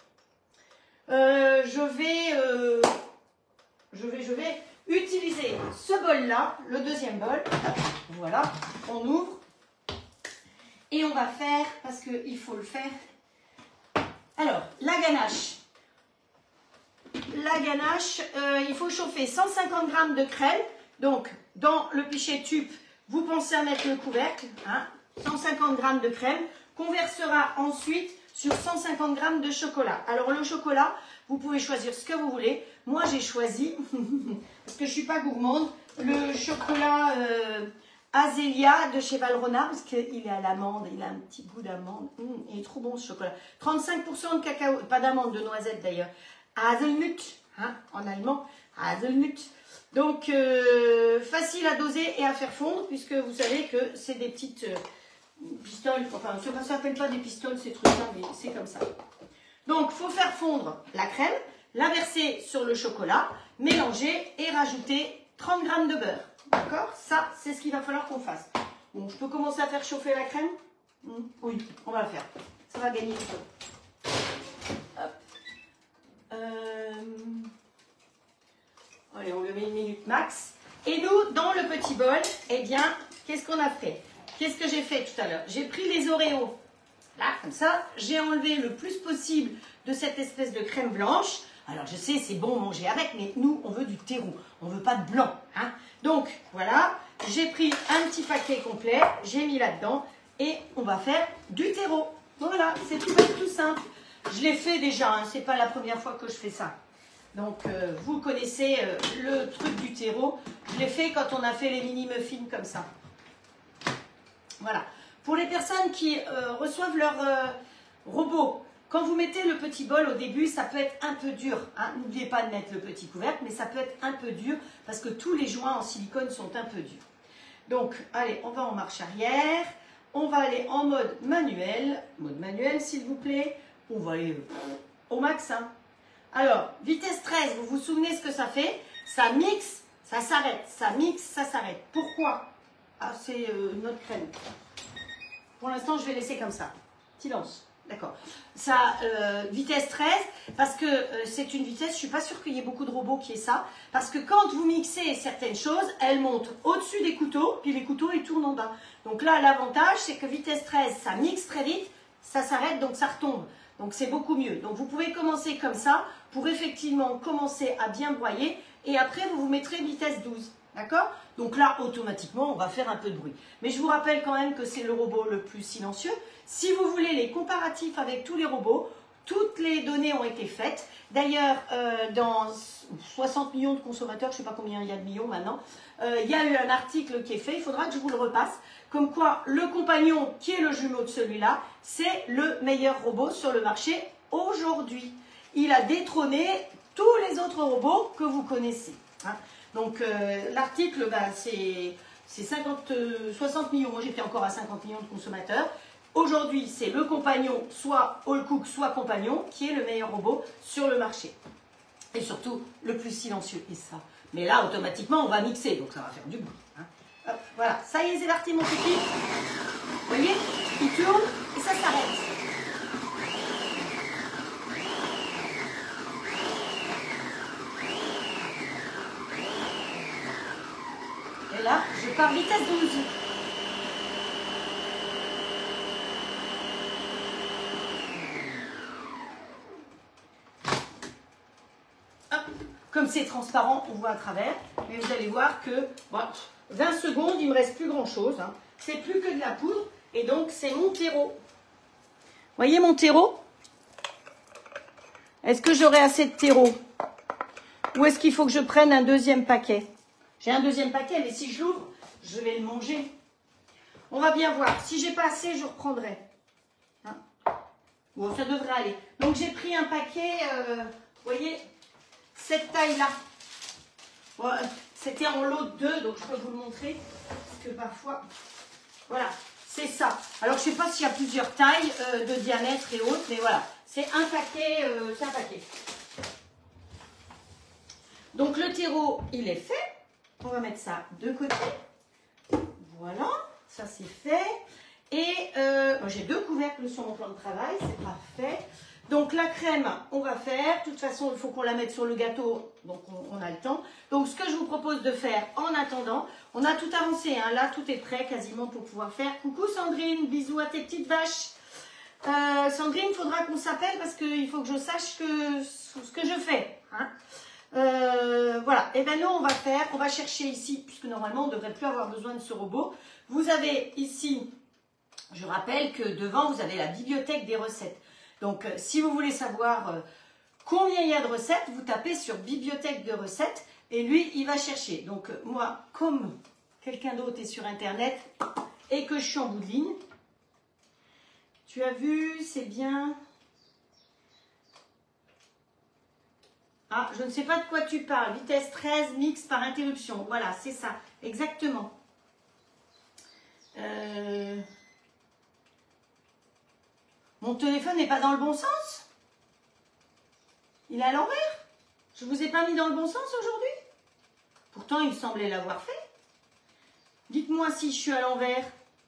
euh, je vais... Euh, je vais, je vais... utiliser ce bol-là, le deuxième bol. Voilà, on ouvre. Et on va faire, parce qu'il faut le faire. Alors, la ganache. La ganache, euh, il faut chauffer cent cinquante grammes de crème. Donc, dans le pichet tube, vous pensez à mettre le couvercle. Hein, cent cinquante grammes de crème qu'on versera ensuite sur cent cinquante grammes de chocolat. Alors, le chocolat, vous pouvez choisir ce que vous voulez. Moi, j'ai choisi, parce que je ne suis pas gourmande, le chocolat euh, Azélia de chez Valrhona, parce qu'il est à l'amande, il a un petit goût d'amande. Mmh, il est trop bon ce chocolat. trente-cinq pour cent de cacao, pas d'amande, de noisette d'ailleurs. Hazelnut, hein, en allemand, Hazelnut. Donc, euh, facile à doser et à faire fondre, puisque vous savez que c'est des petites euh, pistoles, enfin, ça ne s'appelle pas des pistoles, ces trucs-là, mais c'est comme ça. Donc, il faut faire fondre la crème, la verser sur le chocolat, mélanger et rajouter trente grammes de beurre. D'accord? Ça, c'est ce qu'il va falloir qu'on fasse. Bon, je peux commencer à faire chauffer la crème? mmh, Oui, on va le faire. Ça va gagner du temps. Hop. Euh... Allez, on lui met une minute max. Et nous, dans le petit bol, eh bien, qu'est-ce qu'on a fait? Qu'est-ce que j'ai fait tout à l'heure? J'ai pris les Oreos. Là, comme ça, j'ai enlevé le plus possible de cette espèce de crème blanche. Alors, je sais, c'est bon manger avec, mais nous, on veut du terreau. On ne veut pas de blanc. Hein. Donc, voilà, j'ai pris un petit paquet complet, j'ai mis là-dedans, et on va faire du terreau. Voilà, c'est tout bête, tout simple. Je l'ai fait déjà, hein, c'est pas la première fois que je fais ça. Donc, euh, vous connaissez euh, le truc du terreau. Je l'ai fait quand on a fait les mini-muffins comme ça. Voilà. Pour les personnes qui euh, reçoivent leur euh, robot, quand vous mettez le petit bol au début, ça peut être un peu dur. Hein. N'oubliez pas de mettre le petit couvercle, mais ça peut être un peu dur parce que tous les joints en silicone sont un peu durs. Donc, allez, on va en marche arrière. On va aller en mode manuel. Mode manuel, s'il vous plaît. On va aller au max. Hein. Alors, vitesse treize, vous vous souvenez ce que ça fait? Ça mixe, ça s'arrête. Ça mixe, ça s'arrête. Pourquoi? Ah, c'est euh, notre crème. Pour l'instant, je vais laisser comme ça. Silence. D'accord. Ça, euh, vitesse treize, parce que euh, c'est une vitesse, je ne suis pas sûre qu'il y ait beaucoup de robots qui aient ça, parce que quand vous mixez certaines choses, elles montent au-dessus des couteaux, puis les couteaux, ils tournent en bas. Donc là, l'avantage, c'est que vitesse treize, ça mixe très vite, ça s'arrête, donc ça retombe. Donc c'est beaucoup mieux. Donc vous pouvez commencer comme ça, pour effectivement commencer à bien broyer, et après, vous vous mettrez vitesse douze. D'accord? Donc là, automatiquement, on va faire un peu de bruit. Mais je vous rappelle quand même que c'est le robot le plus silencieux. Si vous voulez les comparatifs avec tous les robots, toutes les données ont été faites. D'ailleurs, euh, dans soixante millions de consommateurs, je ne sais pas combien il y a de millions maintenant, euh, il y a eu un article qui est fait, il faudra que je vous le repasse, comme quoi le compagnon, qui est le jumeau de celui-là, c'est le meilleur robot sur le marché aujourd'hui. Il a détrôné tous les autres robots que vous connaissez. Hein. Donc euh, l'article, bah, c'est euh, soixante millions, moi j'étais encore à cinquante millions de consommateurs. Aujourd'hui, c'est le compagnon, soit All Cook, soit compagnon, qui est le meilleur robot sur le marché. Et surtout, le plus silencieux. Et ça. Mais là, automatiquement, on va mixer, donc ça va faire du bruit. Hein. Hop, voilà, ça y est, c'est parti mon petit. Vous voyez, il tourne et ça s'arrête. Et là, je pars vitesse douze. Comme c'est transparent, on voit à travers. Mais vous allez voir que bon, vingt secondes, il ne me reste plus grand chose. Hein. C'est plus que de la poudre. Et donc, c'est mon terreau. Voyez mon terreau? Est-ce que j'aurai assez de terreau? Ou est-ce qu'il faut que je prenne un deuxième paquet? J'ai un deuxième paquet, mais si je l'ouvre, je vais le manger. On va bien voir. Si j'ai pas assez, je reprendrai. Hein? Bon, ça devrait aller. Donc, j'ai pris un paquet, euh, vous voyez, cette taille-là. Bon, c'était en lot de deux, donc je peux vous le montrer. Parce que parfois, voilà, c'est ça. Alors, je ne sais pas s'il y a plusieurs tailles euh, de diamètre et autres, mais voilà. C'est un paquet, euh, c'est un paquet. Donc, le terreau, il est fait. On va mettre ça de côté. Voilà, ça c'est fait. Et euh, j'ai deux couvercles sur mon plan de travail, c'est parfait. Donc la crème, on va faire. De toute façon, il faut qu'on la mette sur le gâteau, donc on, on a le temps. Donc ce que je vous propose de faire en attendant, on a tout avancé, hein. Là tout est prêt quasiment pour pouvoir faire. Coucou Sandrine, bisous à tes petites vaches. Euh, Sandrine, il faudra qu'on s'appelle parce qu'il faut que je sache que, ce que je fais. Hein. Euh, voilà, et bien nous on va faire, on va chercher ici, puisque normalement on ne devrait plus avoir besoin de ce robot. Vous avez ici, je rappelle que devant vous avez la bibliothèque des recettes. Donc euh, si vous voulez savoir euh, combien il y a de recettes, vous tapez sur bibliothèque de recettes et lui il va chercher. Donc euh, moi, comme quelqu'un d'autre est sur internet et que je suis en bout de ligne, tu as vu, c'est bien. Ah, je ne sais pas de quoi tu parles. Vitesse treize, mix par interruption. Voilà, c'est ça. Exactement. Euh... Mon téléphone n'est pas dans le bon sens? Il est à l'envers? Je ne vous ai pas mis dans le bon sens aujourd'hui? Pourtant, il semblait l'avoir fait. Dites-moi si je suis à l'envers.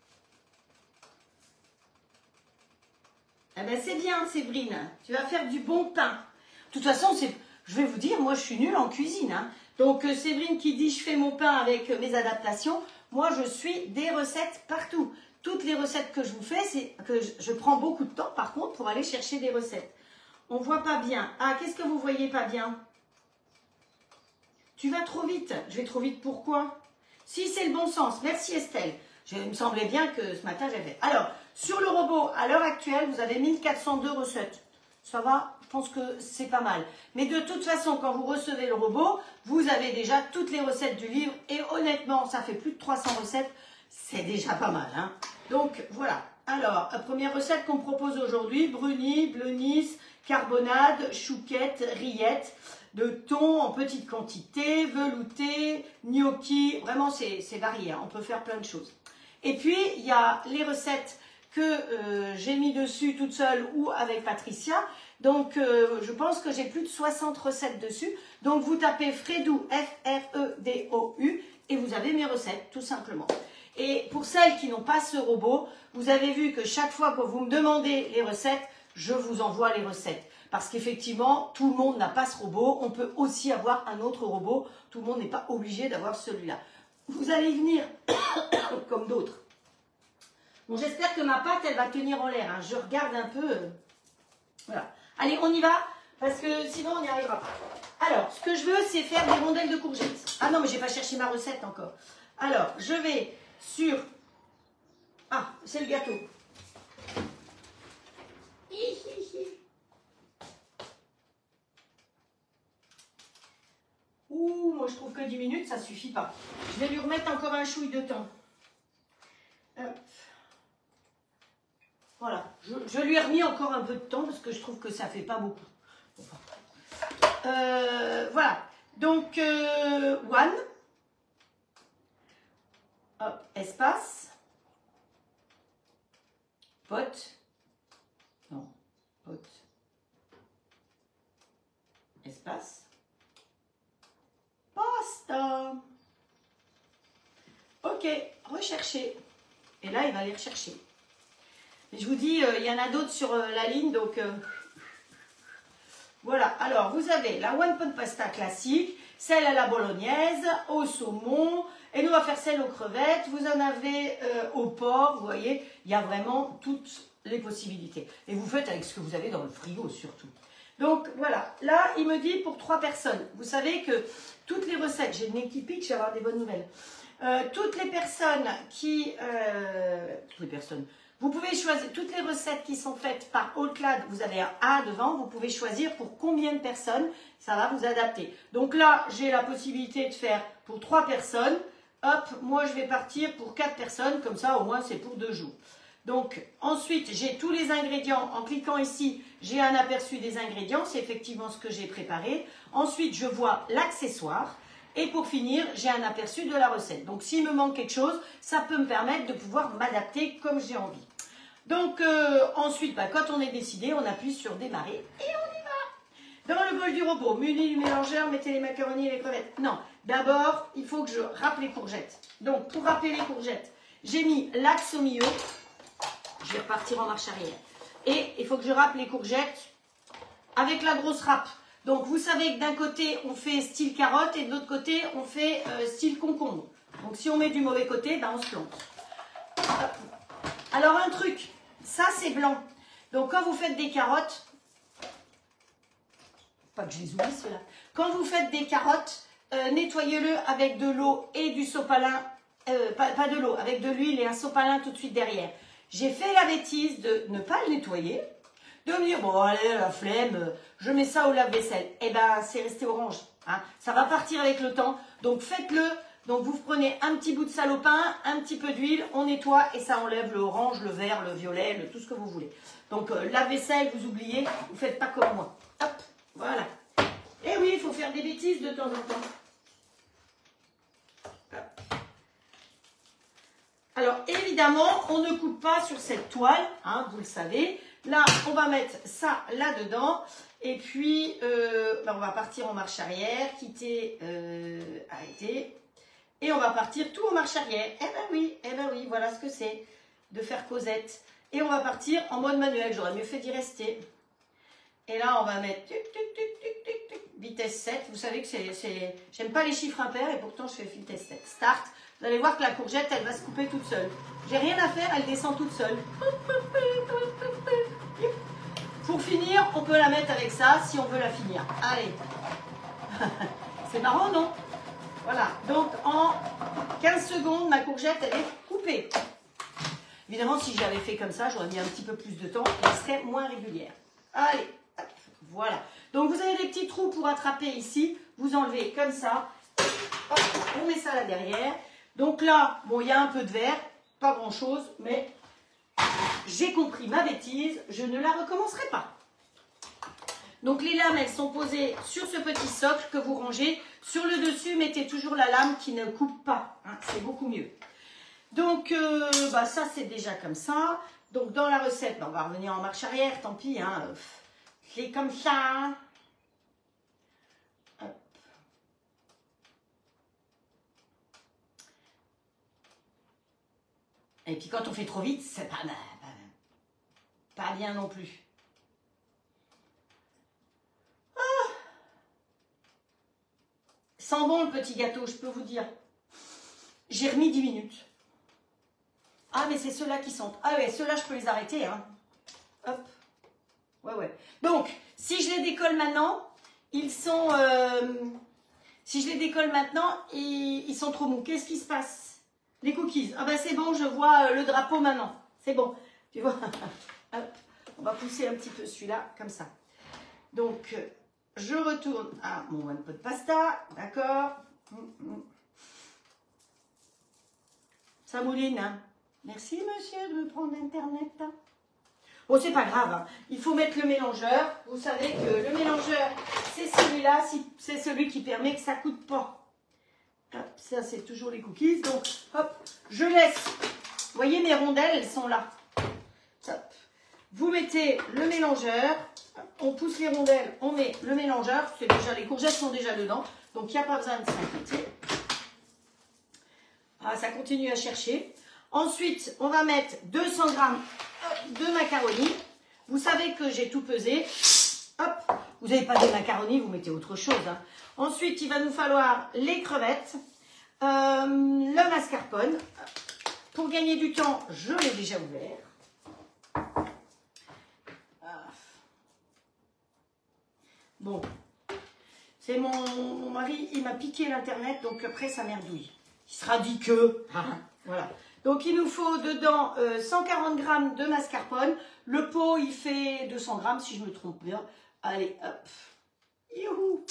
Eh bien, c'est bien, Séverine. Tu vas faire du bon pain. De toute façon, c'est... Je vais vous dire, moi je suis nulle en cuisine. Hein. Donc euh, Séverine qui dit je fais mon pain avec euh, mes adaptations, moi je suis des recettes partout. Toutes les recettes que je vous fais, c'est que je, je prends beaucoup de temps par contre pour aller chercher des recettes. On ne voit pas bien. Ah, qu'est-ce que vous voyez pas bien? Tu vas trop vite. Je vais trop vite, pourquoi? Si c'est le bon sens. Merci Estelle. Je, il me semblait bien que ce matin j'avais. Alors, sur le robot, à l'heure actuelle, vous avez mille quatre cent deux recettes. Ça va, je pense que c'est pas mal. Mais de toute façon, quand vous recevez le robot, vous avez déjà toutes les recettes du livre. Et honnêtement, ça fait plus de trois cents recettes. C'est déjà pas mal. Hein. Donc, voilà. Alors, la première recette qu'on propose aujourd'hui, bruni, bleunis, carbonade, chouquette, rillettes, de thon en petite quantité, velouté, gnocchi. Vraiment, c'est varié. Hein. On peut faire plein de choses. Et puis, il y a les recettes que euh, j'ai mis dessus toute seule ou avec Patricia. Donc, euh, je pense que j'ai plus de soixante recettes dessus. Donc, vous tapez Fredou, F R E D O U, et vous avez mes recettes, tout simplement. Et pour celles qui n'ont pas ce robot, vous avez vu que chaque fois que vous me demandez les recettes, je vous envoie les recettes. Parce qu'effectivement, tout le monde n'a pas ce robot. On peut aussi avoir un autre robot. Tout le monde n'est pas obligé d'avoir celui-là. Vous allez venir comme d'autres. Bon, j'espère que ma pâte, elle va tenir en l'air. Hein. Je regarde un peu. Euh, voilà. Allez, on y va, parce que sinon, on n'y arrivera pas. Alors, ce que je veux, c'est faire des rondelles de courgettes. Ah non, mais je n'ai pas cherché ma recette encore. Alors, je vais sur... Ah, c'est le gâteau. Ouh, moi, je trouve que dix minutes, ça ne suffit pas. Je vais lui remettre encore un chouille de temps. Hop. Voilà, je, je lui ai remis encore un peu de temps parce que je trouve que ça ne fait pas beaucoup. Euh, voilà, donc euh, one, hop, espace, pot, non, pot, espace, pasta. Ok, rechercher. Et là, il va aller rechercher. Je vous dis, euh, il y en a d'autres sur euh, la ligne, donc euh, voilà. Alors, vous avez la one pot pasta classique, celle à la bolognaise, au saumon, et nous on va faire celle aux crevettes. Vous en avez euh, au porc, vous voyez, il y a vraiment toutes les possibilités. Et vous faites avec ce que vous avez dans le frigo surtout. Donc voilà, là il me dit pour trois personnes. Vous savez que toutes les recettes, j'ai une équipe X, je vais avoir des bonnes nouvelles. Euh, toutes les personnes qui, euh, toutes les personnes. Vous pouvez choisir toutes les recettes qui sont faites par All-Clad, vous avez un A devant, vous pouvez choisir pour combien de personnes, ça va vous adapter. Donc là, j'ai la possibilité de faire pour trois personnes. Hop, moi je vais partir pour quatre personnes, comme ça au moins c'est pour deux jours. Donc ensuite, j'ai tous les ingrédients. En cliquant ici, j'ai un aperçu des ingrédients, c'est effectivement ce que j'ai préparé. Ensuite, je vois l'accessoire. Et pour finir, j'ai un aperçu de la recette. Donc s'il me manque quelque chose, ça peut me permettre de pouvoir m'adapter comme j'ai envie. Donc euh, ensuite, bah, quand on est décidé, on appuie sur démarrer et on y va. Dans le bol du robot, menu du mélangeur, mettez les macaronis et les crevettes. Non, d'abord, il faut que je râpe les courgettes. Donc pour râper les courgettes, j'ai mis l'axe au milieu. Je vais repartir en marche arrière. Et il faut que je râpe les courgettes avec la grosse râpe. Donc vous savez que d'un côté on fait style carotte et de l'autre côté on fait euh, style concombre. Donc si on met du mauvais côté, ben on se plante. Alors un truc, ça c'est blanc. Donc quand vous faites des carottes, pas que je les oublie ceux-là. Quand vous faites des carottes, euh, nettoyez-le avec de l'eau et du sopalin, euh, pas, pas de l'eau, avec de l'huile et un sopalin tout de suite derrière. J'ai fait la bêtise de ne pas le nettoyer. De me dire, bon allez, la flemme, je mets ça au lave-vaisselle. Eh ben, c'est resté orange. Hein. Ça va partir avec le temps. Donc, faites-le. Donc, vous prenez un petit bout de salopin, un petit peu d'huile, on nettoie et ça enlève le orange, le vert, le violet, le, tout ce que vous voulez. Donc, euh, lave-vaisselle, vous oubliez, vous ne faites pas comme moi. Hop, voilà. Et oui, il faut faire des bêtises de temps en temps. Hop. Alors, évidemment, on ne coupe pas sur cette toile, hein, vous le savez. Là, on va mettre ça là-dedans. Et puis, euh, ben on va partir en marche arrière, quitter, euh, arrêter. Et on va partir tout en marche arrière. Eh ben oui, eh ben oui, voilà ce que c'est de faire Cosette. Et on va partir en mode manuel. J'aurais mieux fait d'y rester. Et là, on va mettre tuc, tuc, tuc, tuc, tuc, tuc, vitesse sept. Vous savez que c'est... J'aime pas les chiffres impairs et pourtant je fais vitesse sept. Start. Vous allez voir que la courgette, elle va se couper toute seule. J'ai rien à faire, elle descend toute seule. Pour finir, on peut la mettre avec ça si on veut la finir. Allez. C'est marrant, non? Voilà. Donc, en quinze secondes, ma courgette, elle est coupée. Évidemment, si j'avais fait comme ça, j'aurais mis un petit peu plus de temps et elle serait moins régulière. Allez. Hop, voilà. Donc, vous avez des petits trous pour attraper ici. Vous enlevez comme ça. Hop, on met ça là derrière. Donc là, bon, il y a un peu de verre, pas grand-chose, mais j'ai compris ma bêtise, je ne la recommencerai pas. Donc les lames, elles sont posées sur ce petit socle que vous rangez. Sur le dessus, mettez toujours la lame qui ne coupe pas, hein, c'est beaucoup mieux. Donc, euh, bah, ça, c'est déjà comme ça. Donc, dans la recette, bah, on va revenir en marche arrière, tant pis, hein, c'est comme ça. Hop. Et puis quand on fait trop vite, c'est pas, pas, pas bien non plus. Ah, sent bon le petit gâteau, je peux vous dire. J'ai remis dix minutes. Ah, mais c'est ceux-là qui sont... Ah ouais, ceux-là, je peux les arrêter. Hein. Hop. Ouais, ouais. Donc, si je les décolle maintenant, ils sont... Euh, si je les décolle maintenant, ils, ils sont trop mous. Qu'est-ce qui se passe? Les cookies. Ah ben c'est bon, je vois le drapeau maintenant. C'est bon. Tu vois? Hop. On va pousser un petit peu celui-là, comme ça. Donc, je retourne à mon one pot pasta. D'accord. Ça mouline, hein? Merci, monsieur, de me prendre Internet. Bon, c'est pas grave. Hein. Il faut mettre le mélangeur. Vous savez que le mélangeur, c'est celui-là. C'est celui qui permet que ça ne coûte pas. Hop, ça, c'est toujours les cookies. Donc, hop, je laisse. Vous voyez, mes rondelles, elles sont là. Hop. Vous mettez le mélangeur. On pousse les rondelles. On met le mélangeur. C'est déjà, les courgettes sont déjà dedans. Donc, il n'y a pas besoin de s'inquiéter. Ah, ça continue à chercher. Ensuite, on va mettre deux cents grammes de macaroni. Vous savez que j'ai tout pesé. Hop, vous n'avez pas de macaroni, vous mettez autre chose. Hein. Ensuite, il va nous falloir les crevettes, euh, le mascarpone. Pour gagner du temps, je l'ai déjà ouvert. Bon, c'est mon, mon mari, il m'a piqué l'internet, donc après ça merdouille. Il sera dit que, hein, voilà. Donc il nous faut dedans euh, cent quarante grammes de mascarpone. Le pot, il fait deux cents grammes si je me trompe bien. Allez, hop. Youhou.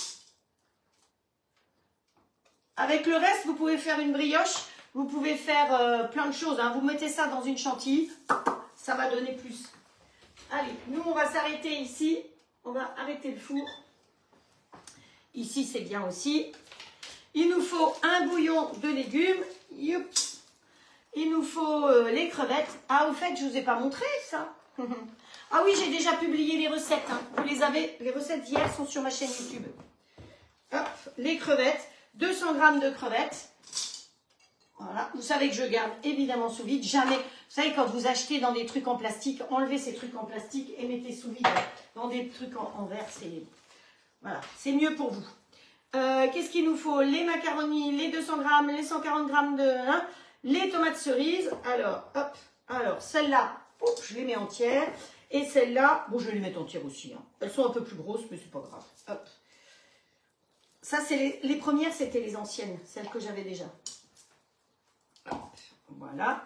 Avec le reste, vous pouvez faire une brioche. Vous pouvez faire euh, plein de choses. Hein. Vous mettez ça dans une chantilly. Ça va donner plus. Allez, nous, on va s'arrêter ici. On va arrêter le four. Ici, c'est bien aussi. Il nous faut un bouillon de légumes. Youp. Il nous faut euh, les crevettes. Ah, au fait, je ne vous ai pas montré ça. Ah oui, j'ai déjà publié les recettes. Hein. Vous les avez. Les recettes d'hier sont sur ma chaîne YouTube. Hop, les crevettes. deux cents grammes de crevettes. Voilà. Vous savez que je garde évidemment sous vide. Jamais. Vous savez, quand vous achetez dans des trucs en plastique, enlevez ces trucs en plastique et mettez sous vide. Dans des trucs en, en verre, c'est voilà, c'est mieux pour vous. Euh, Qu'est-ce qu'il nous faut? Les macaronis, les deux cents grammes, les cent quarante grammes de... Hein, les tomates cerises. Alors, hop. Alors, celle-là, je les mets entières. Et celle-là, bon, je vais les mettre entières aussi. Hein. Elles sont un peu plus grosses, mais c'est pas grave. Hop. Ça, c'est les, les premières, c'était les anciennes, celles que j'avais déjà. Hop. Voilà.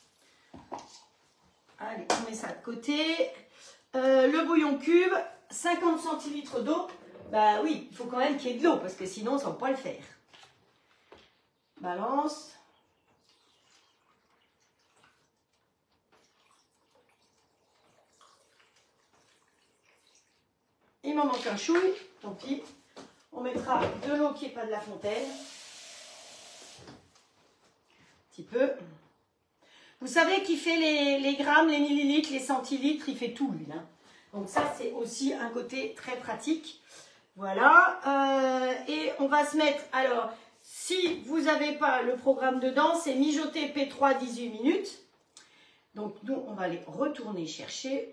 Allez, on met ça de côté. Euh, le bouillon cube, cinquante centilitres d'eau. Bah oui, il faut quand même qu'il y ait de l'eau, parce que sinon, ça ne va pas le faire. Balance. Il m'en manque un chouille, tant pis. On mettra de l'eau qui n'est pas de la fontaine. Un petit peu. Vous savez qu'il fait les, les grammes, les millilitres, les centilitres, il fait tout lui. Hein. Donc ça, c'est aussi un côté très pratique. Voilà. Euh, et on va se mettre, alors, si vous n'avez pas le programme dedans, c'est mijoter P trois dix-huit minutes. Donc nous, on va aller retourner chercher.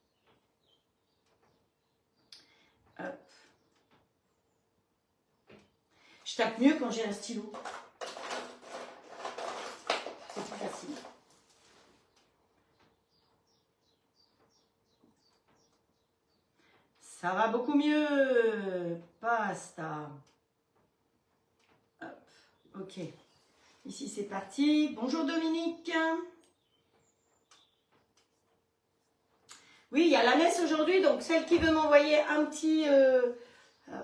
Hop. Je tape mieux quand j'ai un stylo. C'est plus facile. Ça va beaucoup mieux. Pasta. Hop. Ok. Ici, c'est parti. Bonjour Dominique. Oui, il y a la messe aujourd'hui, donc celle qui veut m'envoyer un petit... Euh, euh,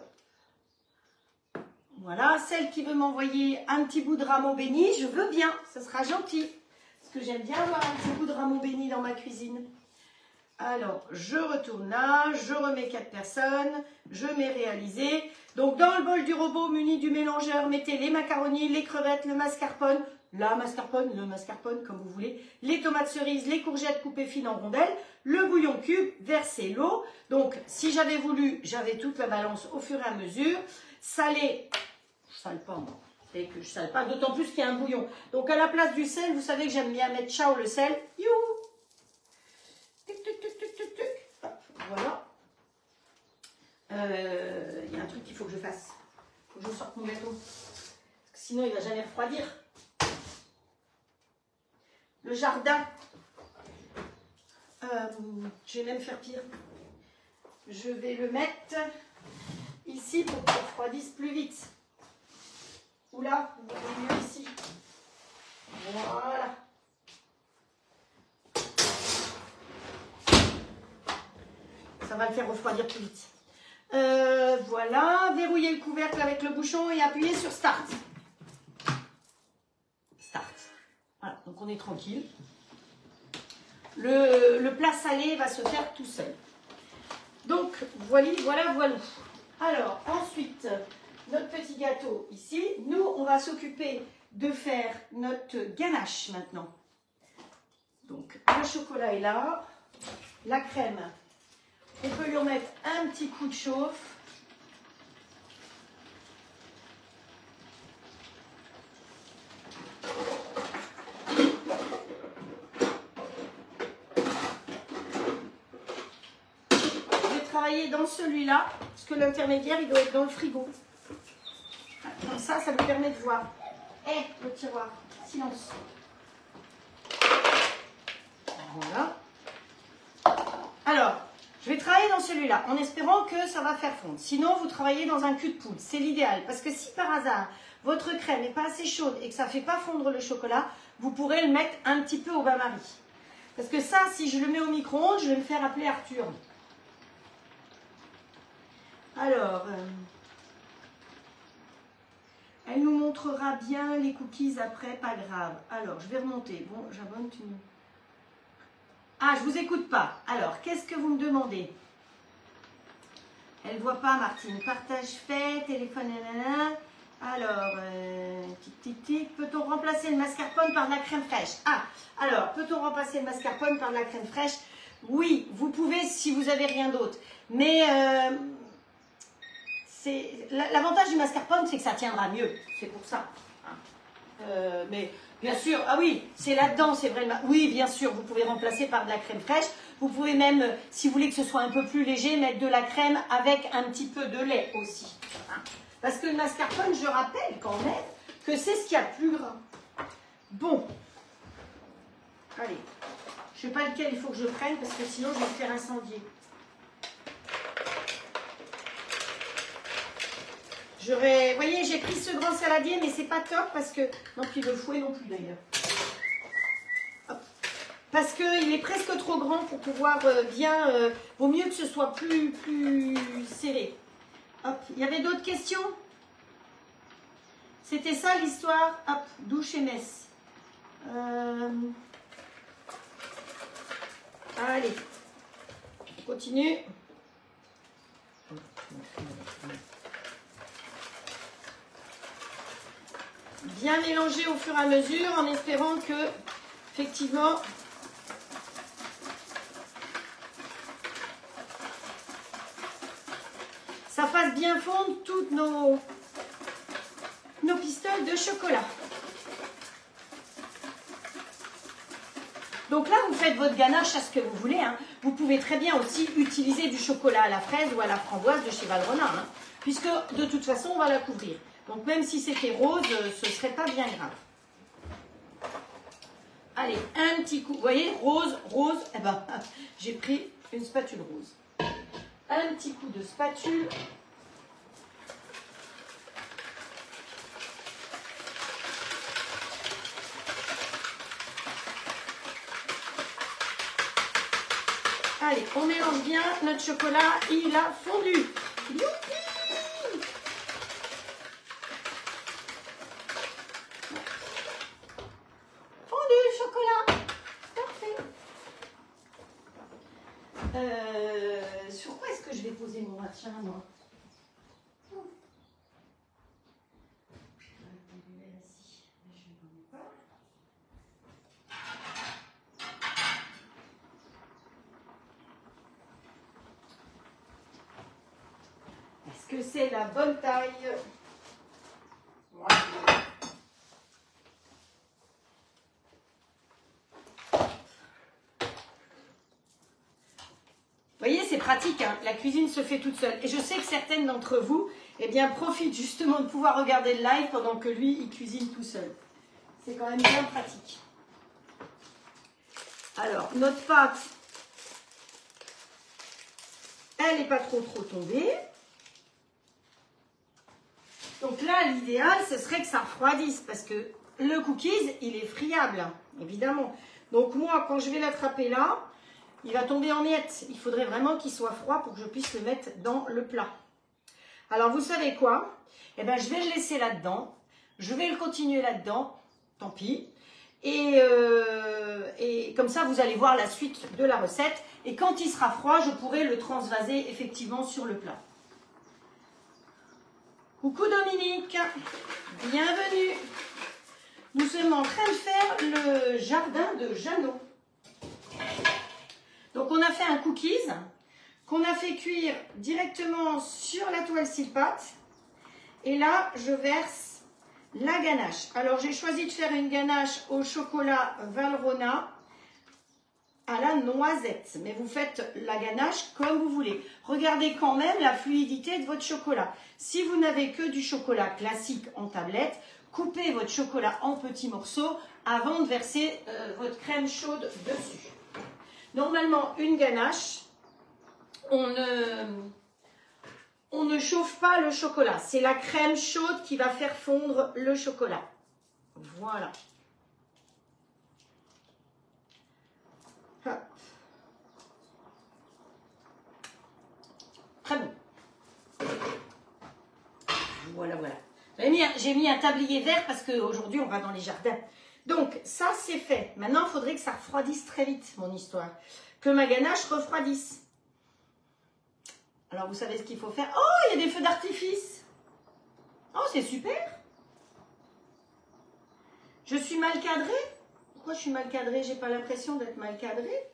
voilà, celle qui veut m'envoyer un petit bout de rameau béni, je veux bien, ça sera gentil. Parce que j'aime bien avoir un petit bout de rameau béni dans ma cuisine. Alors, je retourne là, je remets quatre personnes, je mets réalisé. Donc, dans le bol du robot muni du mélangeur, mettez les macaronis, les crevettes, le mascarpone, la mascarpone, le mascarpone, comme vous voulez, les tomates cerises, les courgettes coupées fines en rondelles, le bouillon cube, versez l'eau. Donc, si j'avais voulu, j'avais toute la balance au fur et à mesure. Salé, je sale pas moi, c'est que je sale pas, d'autant plus qu'il y a un bouillon. Donc, à la place du sel, vous savez que j'aime bien mettre ciao le sel. Youhou! Tic, tic, tic, tic, tic, tic. Hop, voilà. Il euh, y a un truc qu'il faut que je fasse. Il faut que je sorte mon gâteau. Parce que sinon, il ne va jamais refroidir. Le jardin. Euh, je vais même faire pire. Je vais le mettre ici pour qu'il refroidisse plus vite. Oula, vous voyez mieux ici. Voilà. Ça va le faire refroidir plus vite. Euh, voilà, verrouillez le couvercle avec le bouchon et appuyez sur Start. Start. Voilà, donc on est tranquille. Le, le plat salé va se faire tout seul. Donc, voilà, voilà, voilà. Alors, ensuite, notre petit gâteau ici. Nous, on va s'occuper de faire notre ganache maintenant. Donc, le chocolat est là. La crème. On peut lui remettre un petit coup de chauffe. Je vais travailler dans celui-là, parce que l'intermédiaire, il doit être dans le frigo. Comme ça, ça me permet de voir. Eh, hey, le tiroir, silence. Voilà. Alors, je vais travailler dans celui-là, en espérant que ça va faire fondre. Sinon, vous travaillez dans un cul de poule. C'est l'idéal. Parce que si par hasard, votre crème n'est pas assez chaude et que ça ne fait pas fondre le chocolat, vous pourrez le mettre un petit peu au bain-marie. Parce que ça, si je le mets au micro-ondes, je vais me faire appeler Arthur. Alors, euh, elle nous montrera bien les cookies après, pas grave. Alors, je vais remonter. Bon, j'abonne, tu me... Ah, je vous écoute pas. Alors, qu'est-ce que vous me demandez? Elle voit pas, Martine. Partage fait, téléphone, nanana. Alors, euh, tic, tic, tic. Peut-on remplacer le mascarpone par de la crème fraîche? Ah, alors, peut-on remplacer le mascarpone par de la crème fraîche? Oui, vous pouvez si vous avez rien d'autre. Mais euh, l'avantage du mascarpone, c'est que ça tiendra mieux. C'est pour ça. Hein. Euh, mais bien sûr, ah oui, c'est là-dedans, c'est vrai. Oui, bien sûr, vous pouvez remplacer par de la crème fraîche. Vous pouvez même, si vous voulez que ce soit un peu plus léger, mettre de la crème avec un petit peu de lait aussi. Hein. Parce que le mascarpone, je rappelle quand même que c'est ce qu'il y a de plus gras. Bon. Allez. Je ne sais pas lequel il faut que je prenne parce que sinon je vais me faire incendier. J'aurais... Vous voyez, j'ai pris ce grand saladier, mais c'est pas top parce que... Non, puis le fouet non plus d'ailleurs. Parce qu'il est presque trop grand pour pouvoir euh, bien... Euh, vaut mieux que ce soit plus, plus serré. Hop, il y avait d'autres questions? C'était ça l'histoire. Hop, douche et messe. Euh... Allez, on continue. Bien mélanger au fur et à mesure en espérant que, effectivement, ça fasse bien fondre toutes nos, nos pistoles de chocolat. Donc là, vous faites votre ganache à ce que vous voulez. Hein. Vous pouvez très bien aussi utiliser du chocolat à la fraise ou à la framboise de chez Valrhona, hein, puisque de toute façon, on va la couvrir. Donc même si c'était rose, ce ne serait pas bien grave. Allez, un petit coup. Vous voyez, rose, rose. Eh ben, j'ai pris une spatule rose. Un petit coup de spatule. Allez, on mélange bien notre chocolat, il a fondu. Youpi! Fondu, chocolat. Parfait. Euh, sur quoi est-ce que je vais poser mon machin, moi? Que c'est la bonne taille. Voilà. Vous voyez, c'est pratique, hein. La cuisine se fait toute seule. Et je sais que certaines d'entre vous, eh bien, profitent justement de pouvoir regarder le live pendant que lui, il cuisine tout seul. C'est quand même bien pratique. Alors, notre pâte, elle n'est pas trop trop tombée. Donc là, l'idéal, ce serait que ça refroidisse parce que le cookies, il est friable, évidemment. Donc moi, quand je vais l'attraper là, il va tomber en miettes. Il faudrait vraiment qu'il soit froid pour que je puisse le mettre dans le plat. Alors, vous savez quoi? Eh bien, je vais le laisser là-dedans. Je vais le continuer là-dedans. Tant pis. Et, euh, et comme ça, vous allez voir la suite de la recette. Et quand il sera froid, je pourrai le transvaser effectivement sur le plat. Coucou Dominique, bienvenue. Nous sommes en train de faire le jardin de Jeannot. Donc on a fait un cookies qu'on a fait cuire directement sur la toile silpate. Et là, je verse la ganache. Alors j'ai choisi de faire une ganache au chocolat Valrhona à la noisette, mais vous faites la ganache comme vous voulez. Regardez quand même la fluidité de votre chocolat. Si vous n'avez que du chocolat classique en tablette, coupez votre chocolat en petits morceaux avant de verser euh, votre crème chaude dessus. Normalement, une ganache, on ne, on ne chauffe pas le chocolat. C'est la crème chaude qui va faire fondre le chocolat. Voilà. J'ai mis, j'ai mis un tablier vert parce qu'aujourd'hui, on va dans les jardins. Donc, ça, c'est fait. Maintenant, il faudrait que ça refroidisse très vite, mon histoire. Que ma ganache refroidisse. Alors, vous savez ce qu'il faut faire? Oh, il y a des feux d'artifice. Oh, c'est super. Je suis mal cadrée? Pourquoi je suis mal cadrée? J'ai pas l'impression d'être mal cadrée.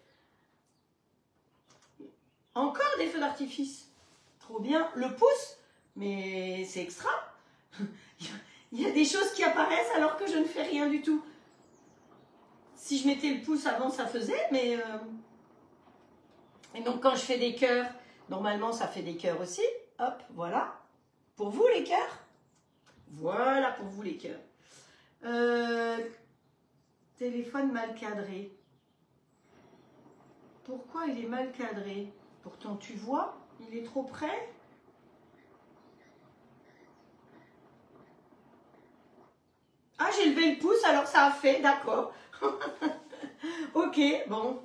Encore des feux d'artifice. Trop bien. Le pouce, mais c'est extra. Il y a des choses qui apparaissent alors que je ne fais rien du tout. Si je mettais le pouce avant, ça faisait, mais... Euh... Et donc, quand je fais des cœurs, normalement, ça fait des cœurs aussi. Hop, voilà. Pour vous, les cœurs. Voilà, pour vous, les cœurs. Euh... Téléphone mal cadré. Pourquoi il est mal cadré? Pourtant, tu vois, il est trop près. Ah, j'ai levé le pouce, alors ça a fait, d'accord. Ok, bon.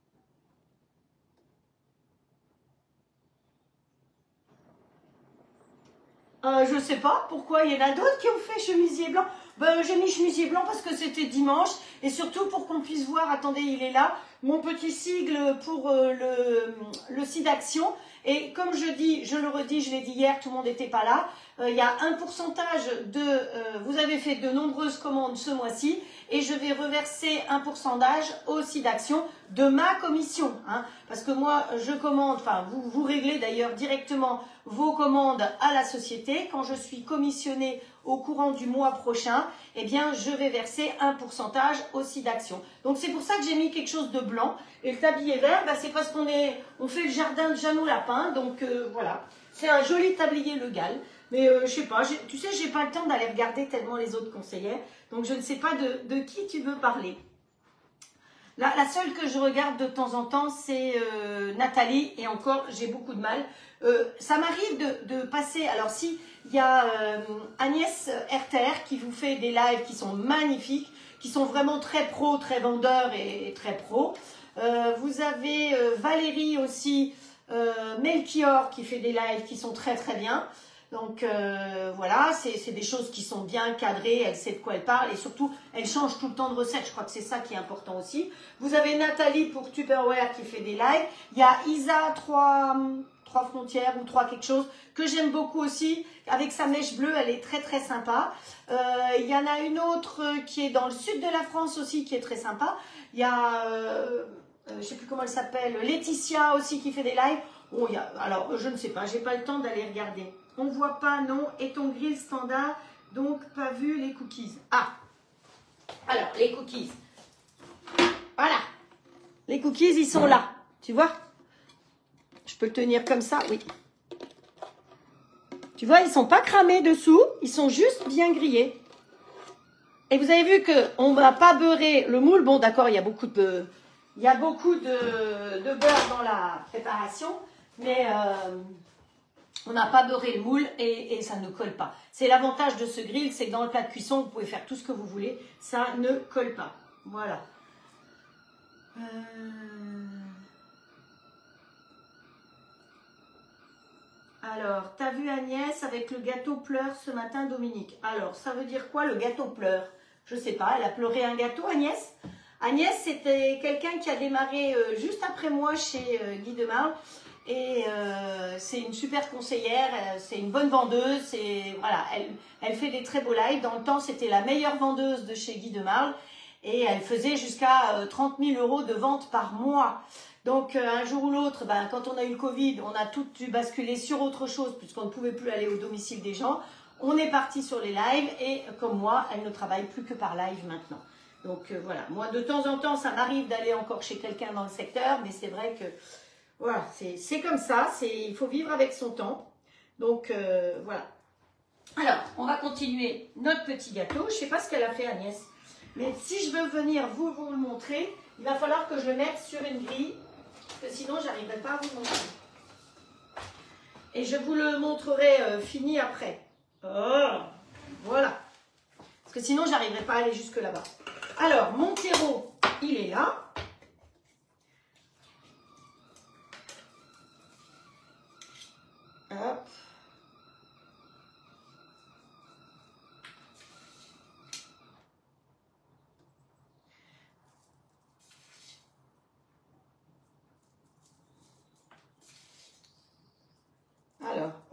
Euh, je sais pas pourquoi il y en a d'autres qui ont fait chemisier blanc. Ben, j'ai mis chemisier blanc parce que c'était dimanche et surtout pour qu'on puisse voir, attendez, il est là, mon petit sigle pour euh, le, le site d'action. Et comme je dis, je le redis, je l'ai dit hier, tout le monde n'était pas là, euh, il y a un pourcentage de... Euh, vous avez fait de nombreuses commandes ce mois-ci et je vais reverser un pourcentage au site d'action de ma commission. Hein, parce que moi, je commande, enfin, vous, vous réglez d'ailleurs directement vos commandes à la société. Quand je suis commissionnée au courant du mois prochain, eh bien, je vais verser un pourcentage au site d'action. Donc, c'est pour ça que j'ai mis quelque chose de blanc. Et le tablier vert, bah, c'est parce qu'on est, on fait le jardin de Jeannot Lapin. Donc, euh, voilà. C'est un joli tablier Le Gall. Mais euh, je sais pas, tu sais, j'ai pas le temps d'aller regarder tellement les autres conseillères. Donc, je ne sais pas de, de qui tu veux parler. La, la seule que je regarde de temps en temps, c'est euh, Nathalie. Et encore, j'ai beaucoup de mal. Euh, ça m'arrive de, de passer... Alors, si il y a euh, Agnès R T R qui vous fait des lives qui sont magnifiques, qui sont vraiment très pro, très vendeurs et, et très pro. Euh, vous avez euh, Valérie aussi, euh, Melchior qui fait des lives qui sont très très bien. Donc euh, voilà, c'est des choses qui sont bien cadrées, elle sait de quoi elle parle et surtout elle change tout le temps de recette, je crois que c'est ça qui est important aussi. Vous avez Nathalie pour Tupperware qui fait des lives, il y a Isa trois, trois frontières ou trois quelque chose que j'aime beaucoup aussi, avec sa mèche bleue, elle est très très sympa. Euh, il y en a une autre qui est dans le sud de la France aussi qui est très sympa. Il y a, euh, je ne sais plus comment elle s'appelle, Laetitia aussi qui fait des lives. Oh, il y a, alors je ne sais pas, j'ai pas le temps d'aller regarder. On voit pas, non. Et ton grill standard, donc pas vu les cookies. Ah, alors les cookies. Voilà. Les cookies, ils sont là. Tu vois? Je peux le tenir comme ça, oui. Tu vois, ils sont pas cramés dessous. Ils sont juste bien grillés. Et vous avez vu qu'on ne va pas beurrer le moule. Bon, d'accord, il y a beaucoup de, il y a beaucoup de, de beurre dans la préparation. Mais... Euh, on n'a pas beurré le moule et, et ça ne colle pas. C'est l'avantage de ce grill, c'est que dans le plat de cuisson, vous pouvez faire tout ce que vous voulez. Ça ne colle pas. Voilà. Euh... Alors, t'as vu Agnès avec le gâteau pleur ce matin, Dominique? Alors, ça veut dire quoi le gâteau pleur? Je ne sais pas, elle a pleuré un gâteau, Agnès? Agnès, c'était quelqu'un qui a démarré euh, juste après moi chez euh, Guy Demarle. Et euh, c'est une super conseillère, c'est une bonne vendeuse, et voilà, elle, elle fait des très beaux lives. Dans le temps, c'était la meilleure vendeuse de chez Guy Demarle et elle faisait jusqu'à euh, trente mille euros de vente par mois. Donc euh, un jour ou l'autre, ben, quand on a eu le Covid, on a tout dû basculer sur autre chose puisqu'on ne pouvait plus aller au domicile des gens. On est parti sur les lives et comme moi, elle ne travaille plus que par live maintenant. Donc euh, voilà, moi de temps en temps, ça m'arrive d'aller encore chez quelqu'un dans le secteur, mais c'est vrai que voilà, c'est comme ça, il faut vivre avec son temps. Donc, euh, voilà. Alors, on va continuer notre petit gâteau. Je ne sais pas ce qu'elle a fait, Agnès. Mais si je veux venir vous, vous le montrer, il va falloir que je le mette sur une grille. Parce que sinon, je n'arriverai pas à vous le montrer. Et je vous le montrerai euh, fini après. Oh, voilà. Parce que sinon, je n'arriverai pas à aller jusque là-bas. Alors, mon terreau, il est là. Hop.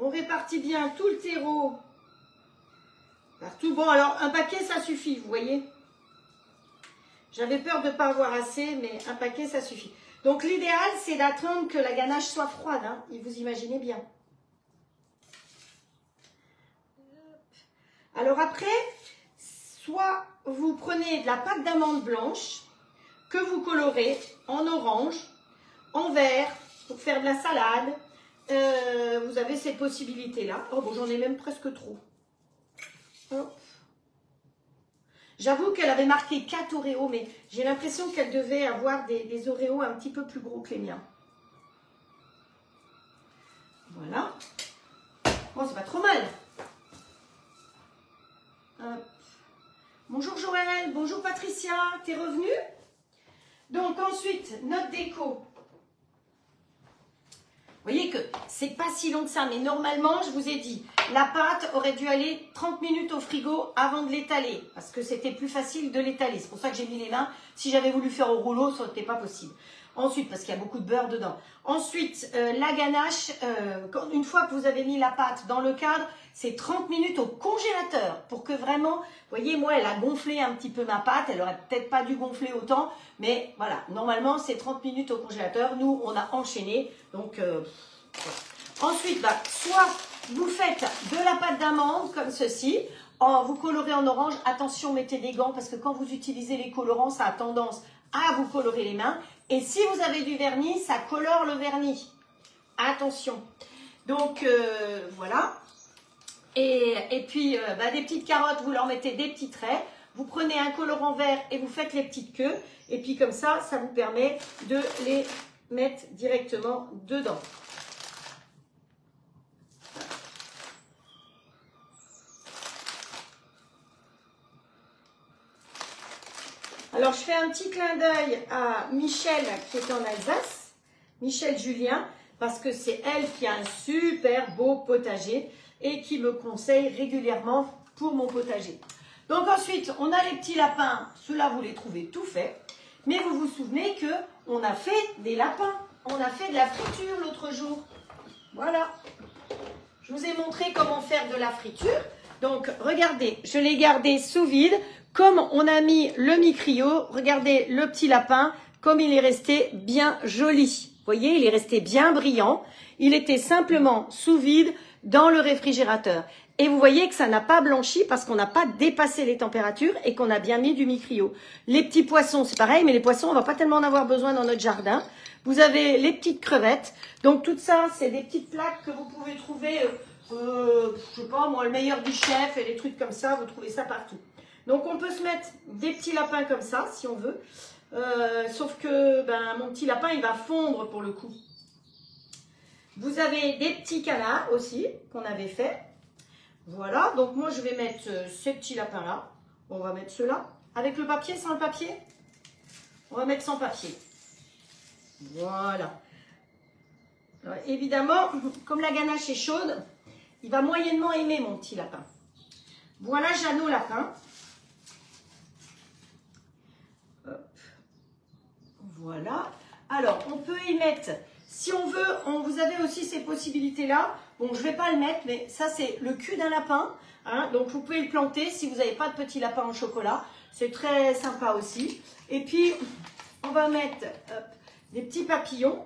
On répartit bien tout le terreau. Partout. Bon, alors, un paquet, ça suffit, vous voyez. J'avais peur de ne pas avoir assez, mais un paquet, ça suffit. Donc, l'idéal, c'est d'attendre que la ganache soit froide. Hein, et vous imaginez bien. Alors après, soit vous prenez de la pâte d'amande blanche que vous colorez en orange, en vert, pour faire de la salade. Euh, vous avez cette possibilité-là. Oh, bon, j'en ai même presque trop. Hop. J'avoue qu'elle avait marqué quatre Oreos, mais j'ai l'impression qu'elle devait avoir des, des Oreos un petit peu plus gros que les miens. Voilà. Bon, c'est pas trop mal. Hop. Bonjour Joël, bonjour Patricia, t'es revenue? Donc ensuite, notre déco. Vous voyez que c'est pas si long que ça, mais normalement, je vous ai dit, la pâte aurait dû aller trente minutes au frigo avant de l'étaler, parce que c'était plus facile de l'étaler. C'est pour ça que j'ai mis les mains. Si j'avais voulu faire au rouleau, ça n'était pas possible. Ensuite, parce qu'il y a beaucoup de beurre dedans. Ensuite, euh, la ganache, euh, quand, une fois que vous avez mis la pâte dans le cadre, c'est trente minutes au congélateur pour que vraiment, vous voyez, moi, elle a gonflé un petit peu ma pâte. Elle aurait peut-être pas dû gonfler autant, mais voilà, normalement, c'est trente minutes au congélateur. Nous, on a enchaîné. Donc, euh, voilà. Ensuite, bah, soit vous faites de la pâte d'amande comme ceci. En, vous colorez en orange. Attention, mettez des gants parce que quand vous utilisez les colorants, ça a tendance à vous colorer les mains. Et si vous avez du vernis, ça colore le vernis. Attention. Donc, euh, voilà. Et, et puis, euh, bah, des petites carottes, vous leur mettez des petits traits. Vous prenez un colorant vert et vous faites les petites queues. Et puis, comme ça, ça vous permet de les mettre directement dedans. Alors, je fais un petit clin d'œil à Michel qui est en Alsace, Michel Julien, parce que c'est elle qui a un super beau potager et qui me conseille régulièrement pour mon potager. Donc ensuite, on a les petits lapins, ceux-là vous les trouvez tout faits, mais vous vous souvenez qu'on a fait des lapins, on a fait de la friture l'autre jour. Voilà, je vous ai montré comment faire de la friture. Donc regardez, je l'ai gardé sous vide. Comme on a mis le micrio, regardez le petit lapin, comme il est resté bien joli. Vous voyez, il est resté bien brillant. Il était simplement sous vide dans le réfrigérateur. Et vous voyez que ça n'a pas blanchi parce qu'on n'a pas dépassé les températures et qu'on a bien mis du micrio. Les petits poissons, c'est pareil, mais les poissons, on va pas tellement en avoir besoin dans notre jardin. Vous avez les petites crevettes. Donc tout ça, c'est des petites plaques que vous pouvez trouver, euh, je sais pas moi, le meilleur du chef et des trucs comme ça, vous trouvez ça partout. Donc on peut se mettre des petits lapins comme ça, si on veut. Euh, sauf que ben, mon petit lapin, il va fondre pour le coup. Vous avez des petits canards aussi, qu'on avait fait. Voilà, donc moi je vais mettre euh, ces petits lapins-là. On va mettre ceux-là. Avec le papier, sans le papier? On va mettre sans papier. Voilà. Alors, évidemment, comme la ganache est chaude, il va moyennement aimer mon petit lapin. Voilà Jeannot lapin. Hop. Voilà. Alors, on peut y mettre, si on veut, on, vous avez aussi ces possibilités-là. Bon, je ne vais pas le mettre, mais ça, c'est le cul d'un lapin. Hein, donc, vous pouvez le planter si vous n'avez pas de petit lapin en chocolat. C'est très sympa aussi. Et puis, on va mettre hop, des petits papillons.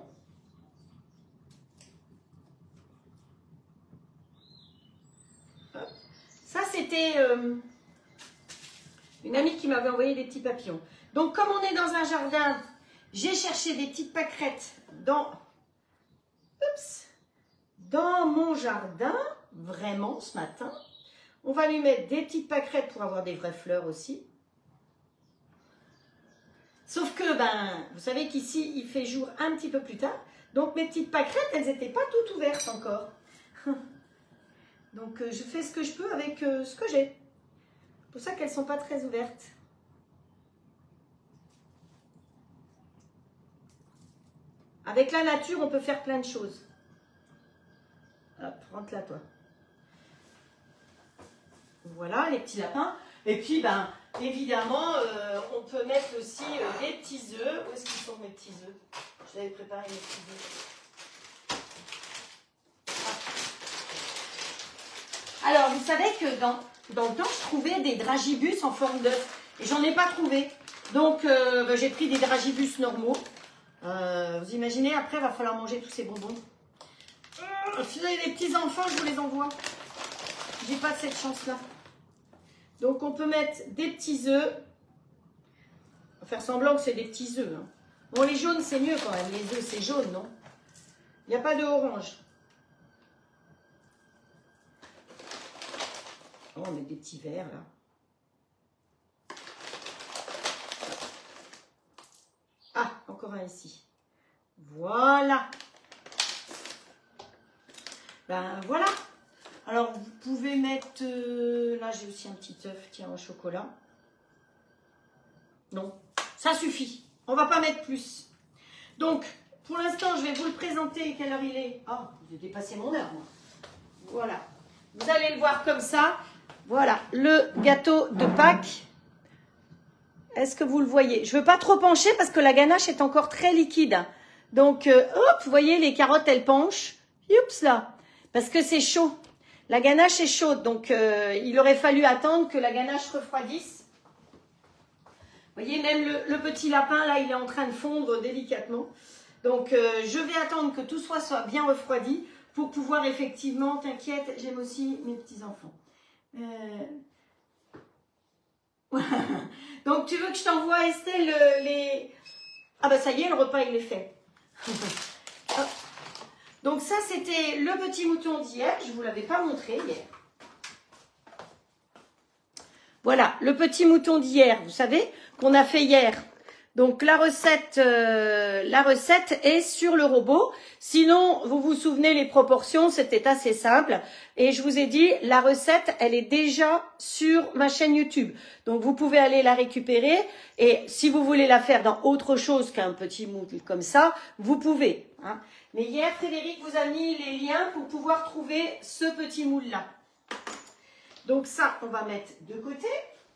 Hop. Ça, c'était euh, une amie qui m'avait envoyé des petits papillons. Donc, comme on est dans un jardin, j'ai cherché des petites pâquerettes dans, oups, dans mon jardin, vraiment, ce matin. On va lui mettre des petites pâquerettes pour avoir des vraies fleurs aussi. Sauf que, ben, vous savez qu'ici, il fait jour un petit peu plus tard. Donc, mes petites pâquerettes, elles n'étaient pas toutes ouvertes encore. Donc, euh, je fais ce que je peux avec euh, ce que j'ai. C'est pour ça qu'elles ne sont pas très ouvertes. Avec la nature, on peut faire plein de choses. Hop, rentre là, toi. Voilà, les petits lapins. Et puis, ben, évidemment, euh, on peut mettre aussi euh, des petits œufs. Où est-ce qu'ils sont, mes petits œufs? Je vais préparer mes petits œufs. Alors, vous savez que dans, dans le temps, je trouvais des dragibus en forme d'œuf. Et j'en ai pas trouvé. Donc, euh, ben, j'ai pris des dragibus normaux. Euh, vous imaginez, après, il va falloir manger tous ces bonbons. Euh, si vous avez des petits enfants, je vous les envoie. J'ai pas cette chance-là. Donc, on peut mettre des petits œufs. On va faire semblant que c'est des petits œufs. Hein. Bon, les jaunes, c'est mieux quand même. Les œufs, c'est jaune, non? Il n'y a pas de orange. Oh, on met des petits verres, là. Ah, encore un ici. Voilà. Ben, voilà. Alors, vous pouvez mettre... Euh, là, j'ai aussi un petit œuf, tiens, au chocolat. Non, ça suffit. On va pas mettre plus. Donc, pour l'instant, je vais vous le présenter. Quelle heure il est? Oh, j'ai dépassé mon heure, moi. Voilà. Vous allez le voir comme ça. Voilà, le gâteau de Pâques. Est-ce que vous le voyez? Je ne veux pas trop pencher parce que la ganache est encore très liquide. Donc, euh, hop, vous voyez, les carottes, elles penchent. Youps, là. Parce que c'est chaud. La ganache est chaude. Donc, euh, il aurait fallu attendre que la ganache refroidisse. Vous voyez, même le, le petit lapin, là, il est en train de fondre délicatement. Donc, euh, je vais attendre que tout soit, soit bien refroidi pour pouvoir effectivement, t'inquiète, j'aime aussi mes petits-enfants. Euh... Donc, tu veux que je t'envoie, Estelle, le, les... Ah ben ça y est, le repas, il est fait. Donc ça, c'était le petit mouton d'hier. Je ne vous l'avais pas montré hier. Voilà, le petit mouton d'hier, vous savez, qu'on a fait hier. Donc la recette, euh, la recette est sur le robot. Sinon, vous vous souvenez, les proportions, c'était assez simple. Et je vous ai dit, la recette, elle est déjà sur ma chaîne YouTube. Donc vous pouvez aller la récupérer. Et si vous voulez la faire dans autre chose qu'un petit moule comme ça, vous pouvez. Hein. Mais hier, Frédéric vous a mis les liens pour pouvoir trouver ce petit moule-là. Donc ça, on va mettre de côté.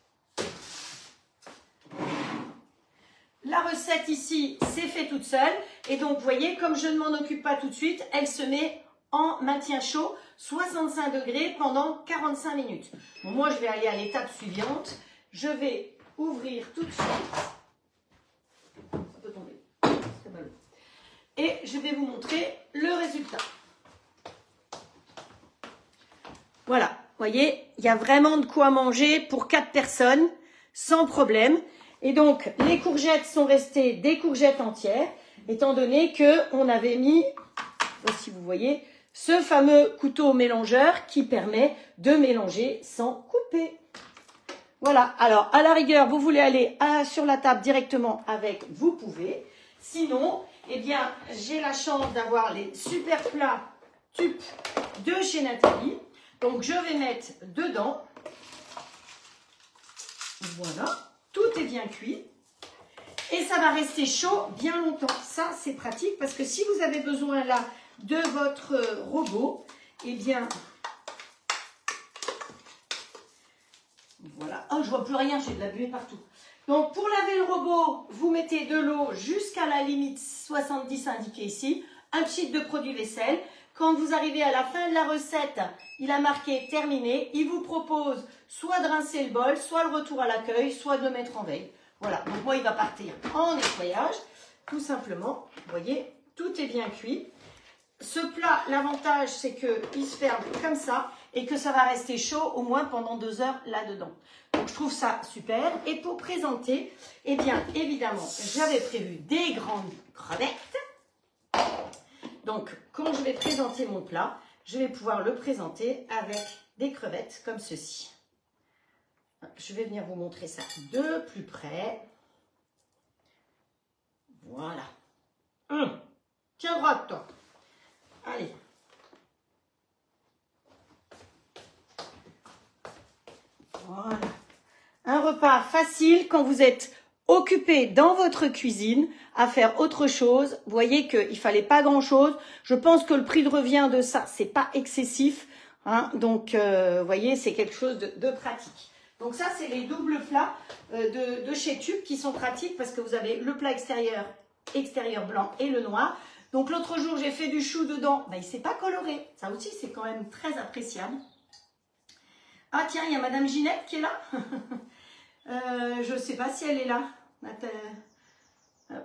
La recette ici, c'est fait toute seule. Et donc, vous voyez, comme je ne m'en occupe pas tout de suite, elle se met en maintien chaud, soixante-cinq degrés pendant quarante-cinq minutes. Bon, moi, je vais aller à l'étape suivante. Je vais ouvrir tout de suite. Ça peut tomber. C'est ballot. Et je vais vous montrer le résultat. Voilà, vous voyez, il y a vraiment de quoi manger pour quatre personnes, sans problème. Et donc, les courgettes sont restées des courgettes entières, étant donné qu'on avait mis, si vous voyez, ce fameux couteau mélangeur qui permet de mélanger sans couper. Voilà, alors à la rigueur, vous voulez aller à, sur la table directement avec, vous pouvez. Sinon, eh bien, j'ai la chance d'avoir les super plats tubes de chez Nathalie. Donc, je vais mettre dedans. Voilà. Tout est bien cuit et ça va rester chaud bien longtemps. Ça, c'est pratique parce que si vous avez besoin là de votre robot, eh bien, voilà. Oh, je vois plus rien, j'ai de la buée partout. Donc, pour laver le robot, vous mettez de l'eau jusqu'à la limite soixante-dix indiquée ici, un petit de produit vaisselle. Quand vous arrivez à la fin de la recette, il a marqué terminé. Il vous propose soit de rincer le bol, soit le retour à l'accueil, soit de le mettre en veille. Voilà, donc moi il va partir en nettoyage, tout simplement. Vous voyez, tout est bien cuit. Ce plat, l'avantage c'est qu'il se ferme comme ça et que ça va rester chaud au moins pendant deux heures là-dedans. Donc je trouve ça super. Et pour présenter, eh bien évidemment, j'avais prévu des grandes crevettes. Donc, quand je vais présenter mon plat, je vais pouvoir le présenter avec des crevettes comme ceci. Je vais venir vous montrer ça de plus près. Voilà. Hum. Tiens droite, toi. Allez. Voilà. Un repas facile quand vous êtes occupé dans votre cuisine à faire autre chose. Vous voyez qu'il ne fallait pas grand-chose. Je pense que le prix de revient de ça, c'est pas excessif. Hein. Donc, euh, vous voyez, c'est quelque chose de, de pratique. Donc ça, c'est les doubles plats euh, de, de chez Tube qui sont pratiques parce que vous avez le plat extérieur, extérieur blanc et le noir. Donc l'autre jour, j'ai fait du chou dedans. Ben, il ne s'est pas coloré. Ça aussi, c'est quand même très appréciable. Ah tiens, il y a Madame Ginette qui est là. euh, je ne sais pas si elle est là. Hop.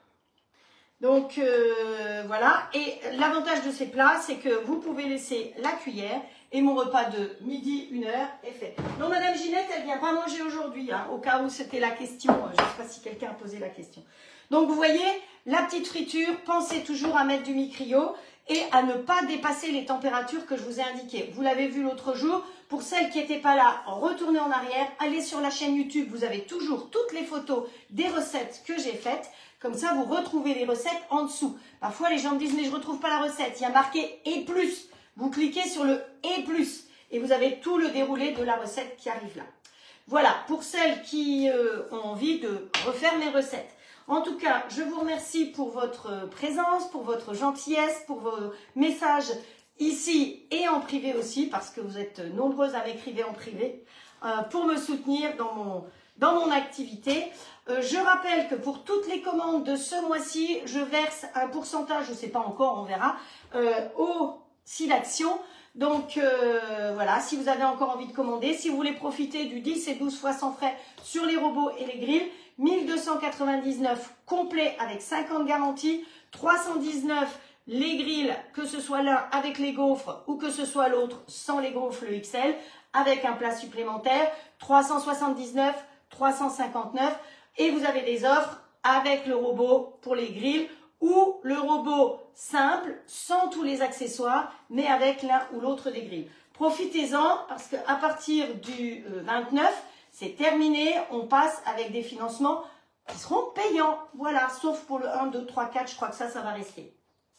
Donc euh, voilà, et l'avantage de ces plats, c'est que vous pouvez laisser la cuillère et mon repas de midi, une heure est fait. Donc Madame Ginette, elle ne vient pas manger aujourd'hui, hein, au cas où c'était la question. Je ne sais pas si quelqu'un a posé la question. Donc vous voyez, la petite friture, pensez toujours à mettre du micrio et à ne pas dépasser les températures que je vous ai indiquées. Vous l'avez vu l'autre jour. Pour celles qui n'étaient pas là, retournez en arrière, allez sur la chaîne YouTube, vous avez toujours toutes les photos des recettes que j'ai faites. Comme ça, vous retrouvez les recettes en dessous. Parfois, les gens me disent, mais je ne retrouve pas la recette. Il y a marqué « et plus ». Vous cliquez sur le « et plus » et vous avez tout le déroulé de la recette qui arrive là. Voilà, pour celles qui euh, ont envie de refaire mes recettes. En tout cas, je vous remercie pour votre présence, pour votre gentillesse, pour vos messages ici et en privé aussi, parce que vous êtes nombreuses à m'écrire en privé, euh, pour me soutenir dans mon, dans mon activité. Euh, je rappelle que pour toutes les commandes de ce mois-ci, je verse un pourcentage, je ne sais pas encore, on verra, euh, au Silaction. Donc euh, voilà, si vous avez encore envie de commander, si vous voulez profiter du dix et douze fois sans frais sur les robots et les grilles, mille deux cent quatre-vingt-dix-neuf complet avec cinquante garanties, trois cent dix-neuf les grilles, que ce soit l'un avec les gaufres ou que ce soit l'autre sans les gaufres, le X L, avec un plat supplémentaire, trois cent soixante-dix-neuf, trois cent cinquante-neuf, et vous avez des offres avec le robot pour les grilles ou le robot simple, sans tous les accessoires, mais avec l'un ou l'autre des grilles. Profitez-en, parce qu'à partir du vingt-neuf, c'est terminé, on passe avec des financements qui seront payants. Voilà, sauf pour le un, deux, trois, quatre, je crois que ça, ça va rester.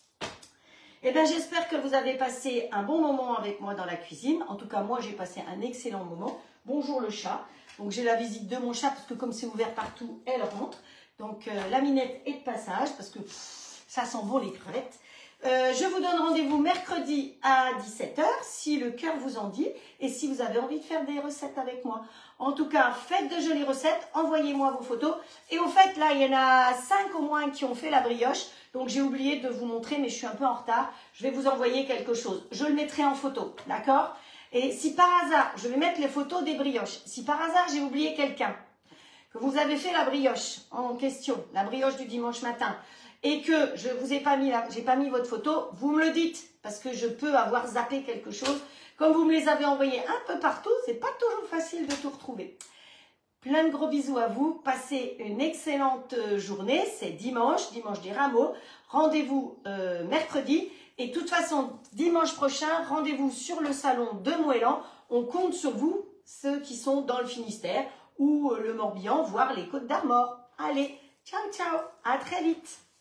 Eh bien, j'espère que vous avez passé un bon moment avec moi dans la cuisine. En tout cas, moi, j'ai passé un excellent moment. Bonjour le chat. Donc, j'ai la visite de mon chat, parce que comme c'est ouvert partout, elle rentre. Donc, euh, la minette est de passage, parce que pff, ça sent bon les crevettes. Euh, je vous donne rendez-vous mercredi à dix-sept heures, si le cœur vous en dit, et si vous avez envie de faire des recettes avec moi. En tout cas, faites de jolies recettes, envoyez-moi vos photos. Et au fait, là, il y en a cinq au moins qui ont fait la brioche. Donc, j'ai oublié de vous montrer, mais je suis un peu en retard. Je vais vous envoyer quelque chose. Je le mettrai en photo, d'accord? Et si par hasard, je vais mettre les photos des brioches. Si par hasard, j'ai oublié quelqu'un, que vous avez fait la brioche en question, la brioche du dimanche matin, et que je vous ai pas mis la, j'ai pas mis votre photo, vous me le dites, parce que je peux avoir zappé quelque chose. Comme vous me les avez envoyés un peu partout, c'est pas toujours facile de tout retrouver. Plein de gros bisous à vous, passez une excellente journée, c'est dimanche, dimanche des rameaux, rendez-vous euh, mercredi, et de toute façon, dimanche prochain, rendez-vous sur le salon de Moëlan, on compte sur vous, ceux qui sont dans le Finistère, ou le Morbihan, voire les Côtes d'Armor. Allez, ciao ciao, à très vite.